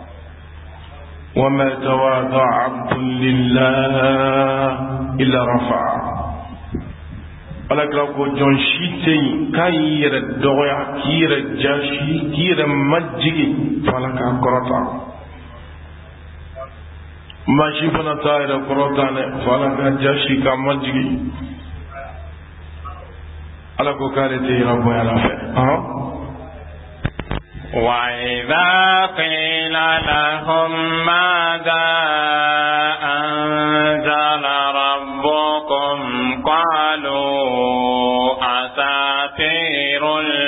وما تواضع عبد لله الا رفع alakira ko jɔn si tɛ yen k'a y'i yɛrɛ dɔgɔya k'i yɛrɛ jasi k'i yɛrɛ majigi fo ala k'a kɔrɔta maa si fana t'a yɛrɛ kɔrɔta dɛ fo ala k'a jasi k'a majigi ala ko k'ale tɛ yɛrɛ bonya la fɛ وإذا قيل لهم ماذا أنزل ربكم قالوا أساطير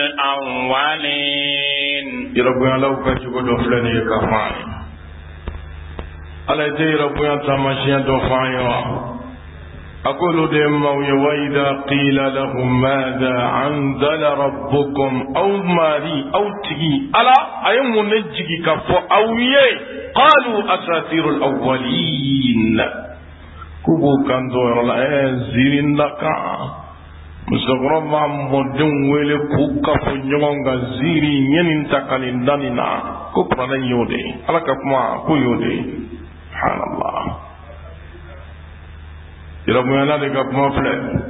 الأولين يربنا لو كتبوا دفلني كفاني على ذي ربنا تمشي دفاني أقول دم وإذا قيل لهم ماذا أنزل ربكم أو ماري أو تجي ألا أيم نجي كفو أو يه قالوا أساطير الأولين كوكو كان دور لا زيرين لك مستغرب مدن ويل كوكا فنيون غزيري ينين تكالين دانينا كوبرا يودي ألا كفما كو يودي سبحان الله yarabunyana de ka kuma filɛ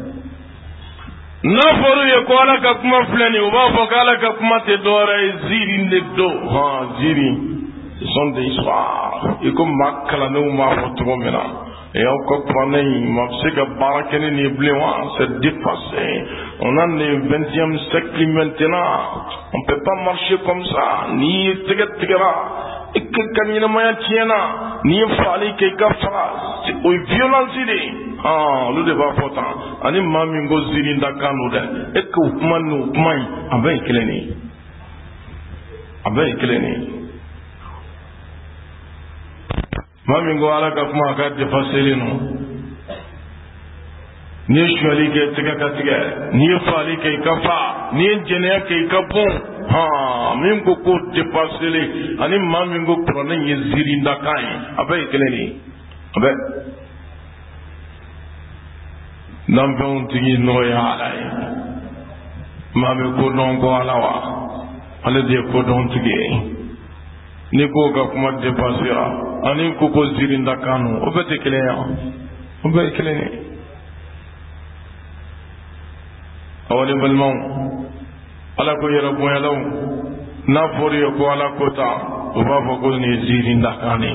n'a fɔra u ye ko ala ka kuma filɛ nin u b'a fɔ ko ala ka kuma tɛ dɔwɛrɛ ye ziiri de don ziiri ce sont des histoires i ko maa kalandenw b'a fɔ cogo min na y'aw ka kuranɛ in ma se ka baara kɛ ni nin bilen wa c'est dépassé on a le 20e siècle maintenant on peut pas marcher comme ça n'i ye tɛgɛ tigɛra i ka ɲɛnamaya tiɲɛna n'i ye fagali kɛ i ka faga o ye violence de olu de b'a fɔ tan ani maa min ko ziiri da kan don dɛ e ka o kuma ni o kuma in a bɛɛ ye kelen de ye a bɛɛ ye kelen de ye maa min ko ala ka kuma a ka dépasselen don n'i ye suyali kɛ tɛgɛ ka tigɛ n'i ye fagali kɛ i ka fa n'i ye jɛnɛya kɛ i ka bon min ko ko dépasselen ani maa min ko kuranɛ ye ziiri da kan ye a bɛɛ ye kelen de ye a bɛɛ nanfɛnw tigi n'o ye ala ye maa bɛ kodɔn ko ala wa ale de ye kodɔn tigi ye ni ko ka kuma dépassera ani ko ko ziiri da kan o bɛɛ tɛ kelen ye o bɛɛ ye kelen ye aw ni balimaw ala ko yɛrɛ bonyalaw nafori ko ala kota o b'a fɔ ko nin ye ziiri dakani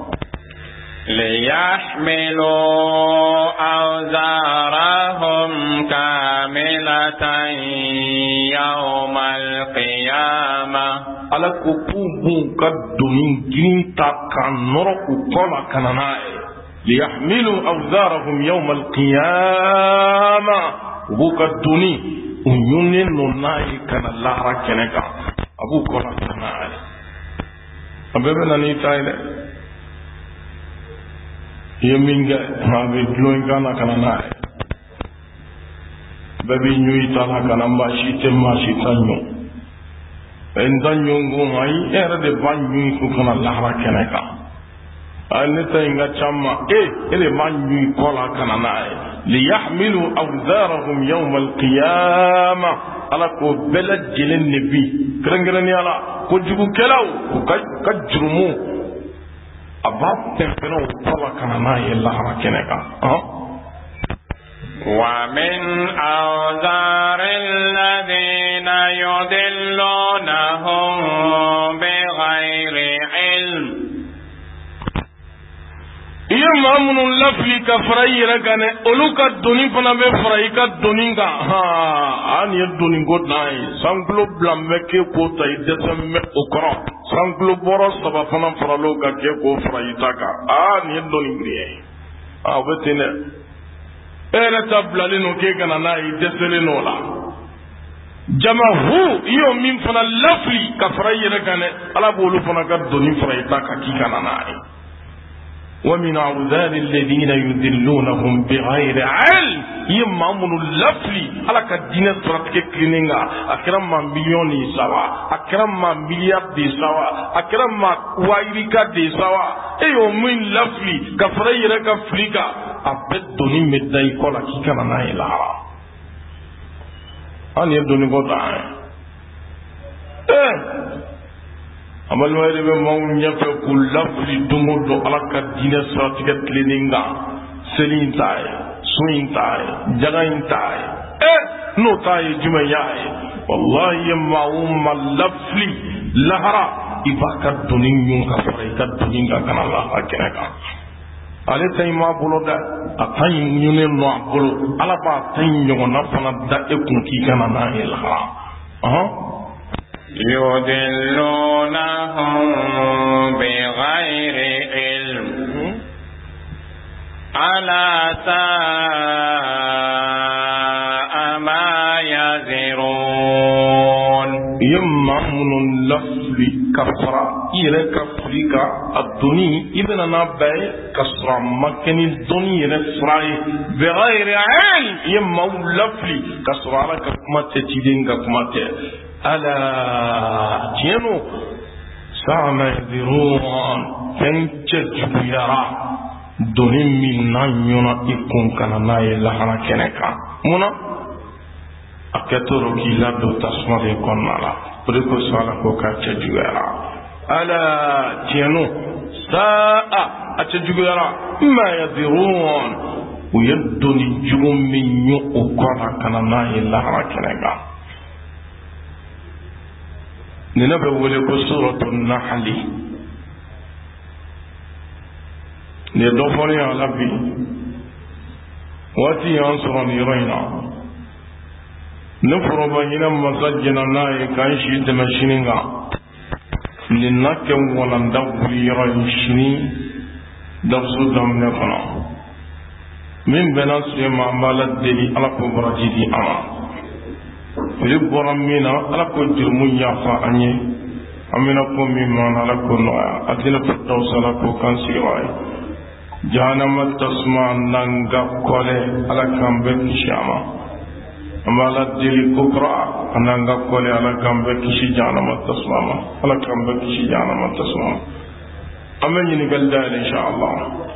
ليحملوا أوزارهم كاملة يوم القيامة ala ko k'u b'u ka doni girin ta ka nɔrɔ u kɔ la ka na n'a ye liyahmilu awzarahum yawma alqiyama u b'u ka doni u ɲunnen nɔ n'a ye ka na lahara kɛnɛ kan a b'u kɔ la ka na n'a ye a bɛɛ bɛ na n'i ta ye dɛ i ye min kɛ a bɛ dulon i kan na ka na n'a ye bɛɛ b'i ɲu i ta la ka na maa si tɛ maa si ta ɲu nta ɲɔngo ayi e yɛrɛ de b'a ɲu i ko kana lahara kɛnɛ kan ne ta in ka ca ma e de b'a ɲu i kɔ la ka na n'a ye liyahmilu awzarahum yawma alqiyama ala k'o bɛɛ lajɛlen de bi kɛrɛnkɛrɛnnenya la kojugukɛlaw u ka jurumu a b'a pɛnpɛnɛ o kɔ la ka na n'a ye lahara kɛnɛ kan ومن أوزار الذين يضلونهم بغير علم iya maa minnu lafili ka fara i yɛrɛ kan dɛ olu ka doni fana bɛ fara i ka doni kan nin ye doni ko dan ye sankilo bila n bɛ k'e k'o ta i dɛsɛ n bɛ o kɔrɔ sankilo bɔrɔ 3 fana faralo ka k'e k'o fara i ta kan nin ye doni giri ye o bɛ ten dɛ e yɛrɛ ta bilalen no k'e kana n'a ye i dɛsɛlen n'o la jamahu i y'o min fana lafili ka fara i yɛrɛ kan dɛ ala b'olu fana ka doni fara i ta kan k'i kana n'a ye ومن أوزار الذين يذلونهم بغير علم يمامون اللفلي على كدين سرطك كلينغا أكرم ما مليون سوا أكرم ما مليار دي سوا أكرم ما وايريكا دي سوا أيو من لفلي كفري ركا فليكا أبد دوني مدعي كولا كي كان ناي لارا أن يبدوني قطع amal wayre be maw ñafe ku lafli dungo do ala ka dina saratika tleninga selin tay suin tay jagain tay no tay juma yaay wallahi ma umma lafli lahara ibaka dunin ñun ka fara ka dunin ka kana la akiraka ale tay ma bolo da atay ñu ne no bolo ala ba tay ñogo na fana da e kun ki kana na lahara يضلونهم بغير علم ألا ساء ما يزرون يمامن اللفل كفرا إلى كفرك الدنيا إذن نبأ كسرا مكن الدنيا نفراي بغير علم يمامن اللفل كسرا لك كما تتدين كما ألا جنو سام يذرون فانتج يرى دون من نيونا يكون كان ناي لحنا كنكا منا أكترو كي لابدو تسمع يكون نالا بريكو سوالا كوكا تجو يرى ألا جنو ساء أتجو يرى ما يذرون ويدني جرم من يؤكنا كان ناي لحنا كنكا ننبه ولكو سورة النحل ندفعني على بي واتي ينصرني رينا نفرب هنا مسجنا ناي كايشي تمشينينا لنكم ونندبلي ريشني دفسو دمنفنا من بناسي ما مالت دلي على كبرى جدي أما ribboram mina ala ko jirmun yafa anye amina ko mimman ala ko noya adina firdaus ala ko kan siwai jahannama tasma nanga kole ala kambe kishama amala dili kubra nanga kole ala kambe kishi jahannama tasma ala kambe kishi jahannama tasma ameni ni galda insha Allah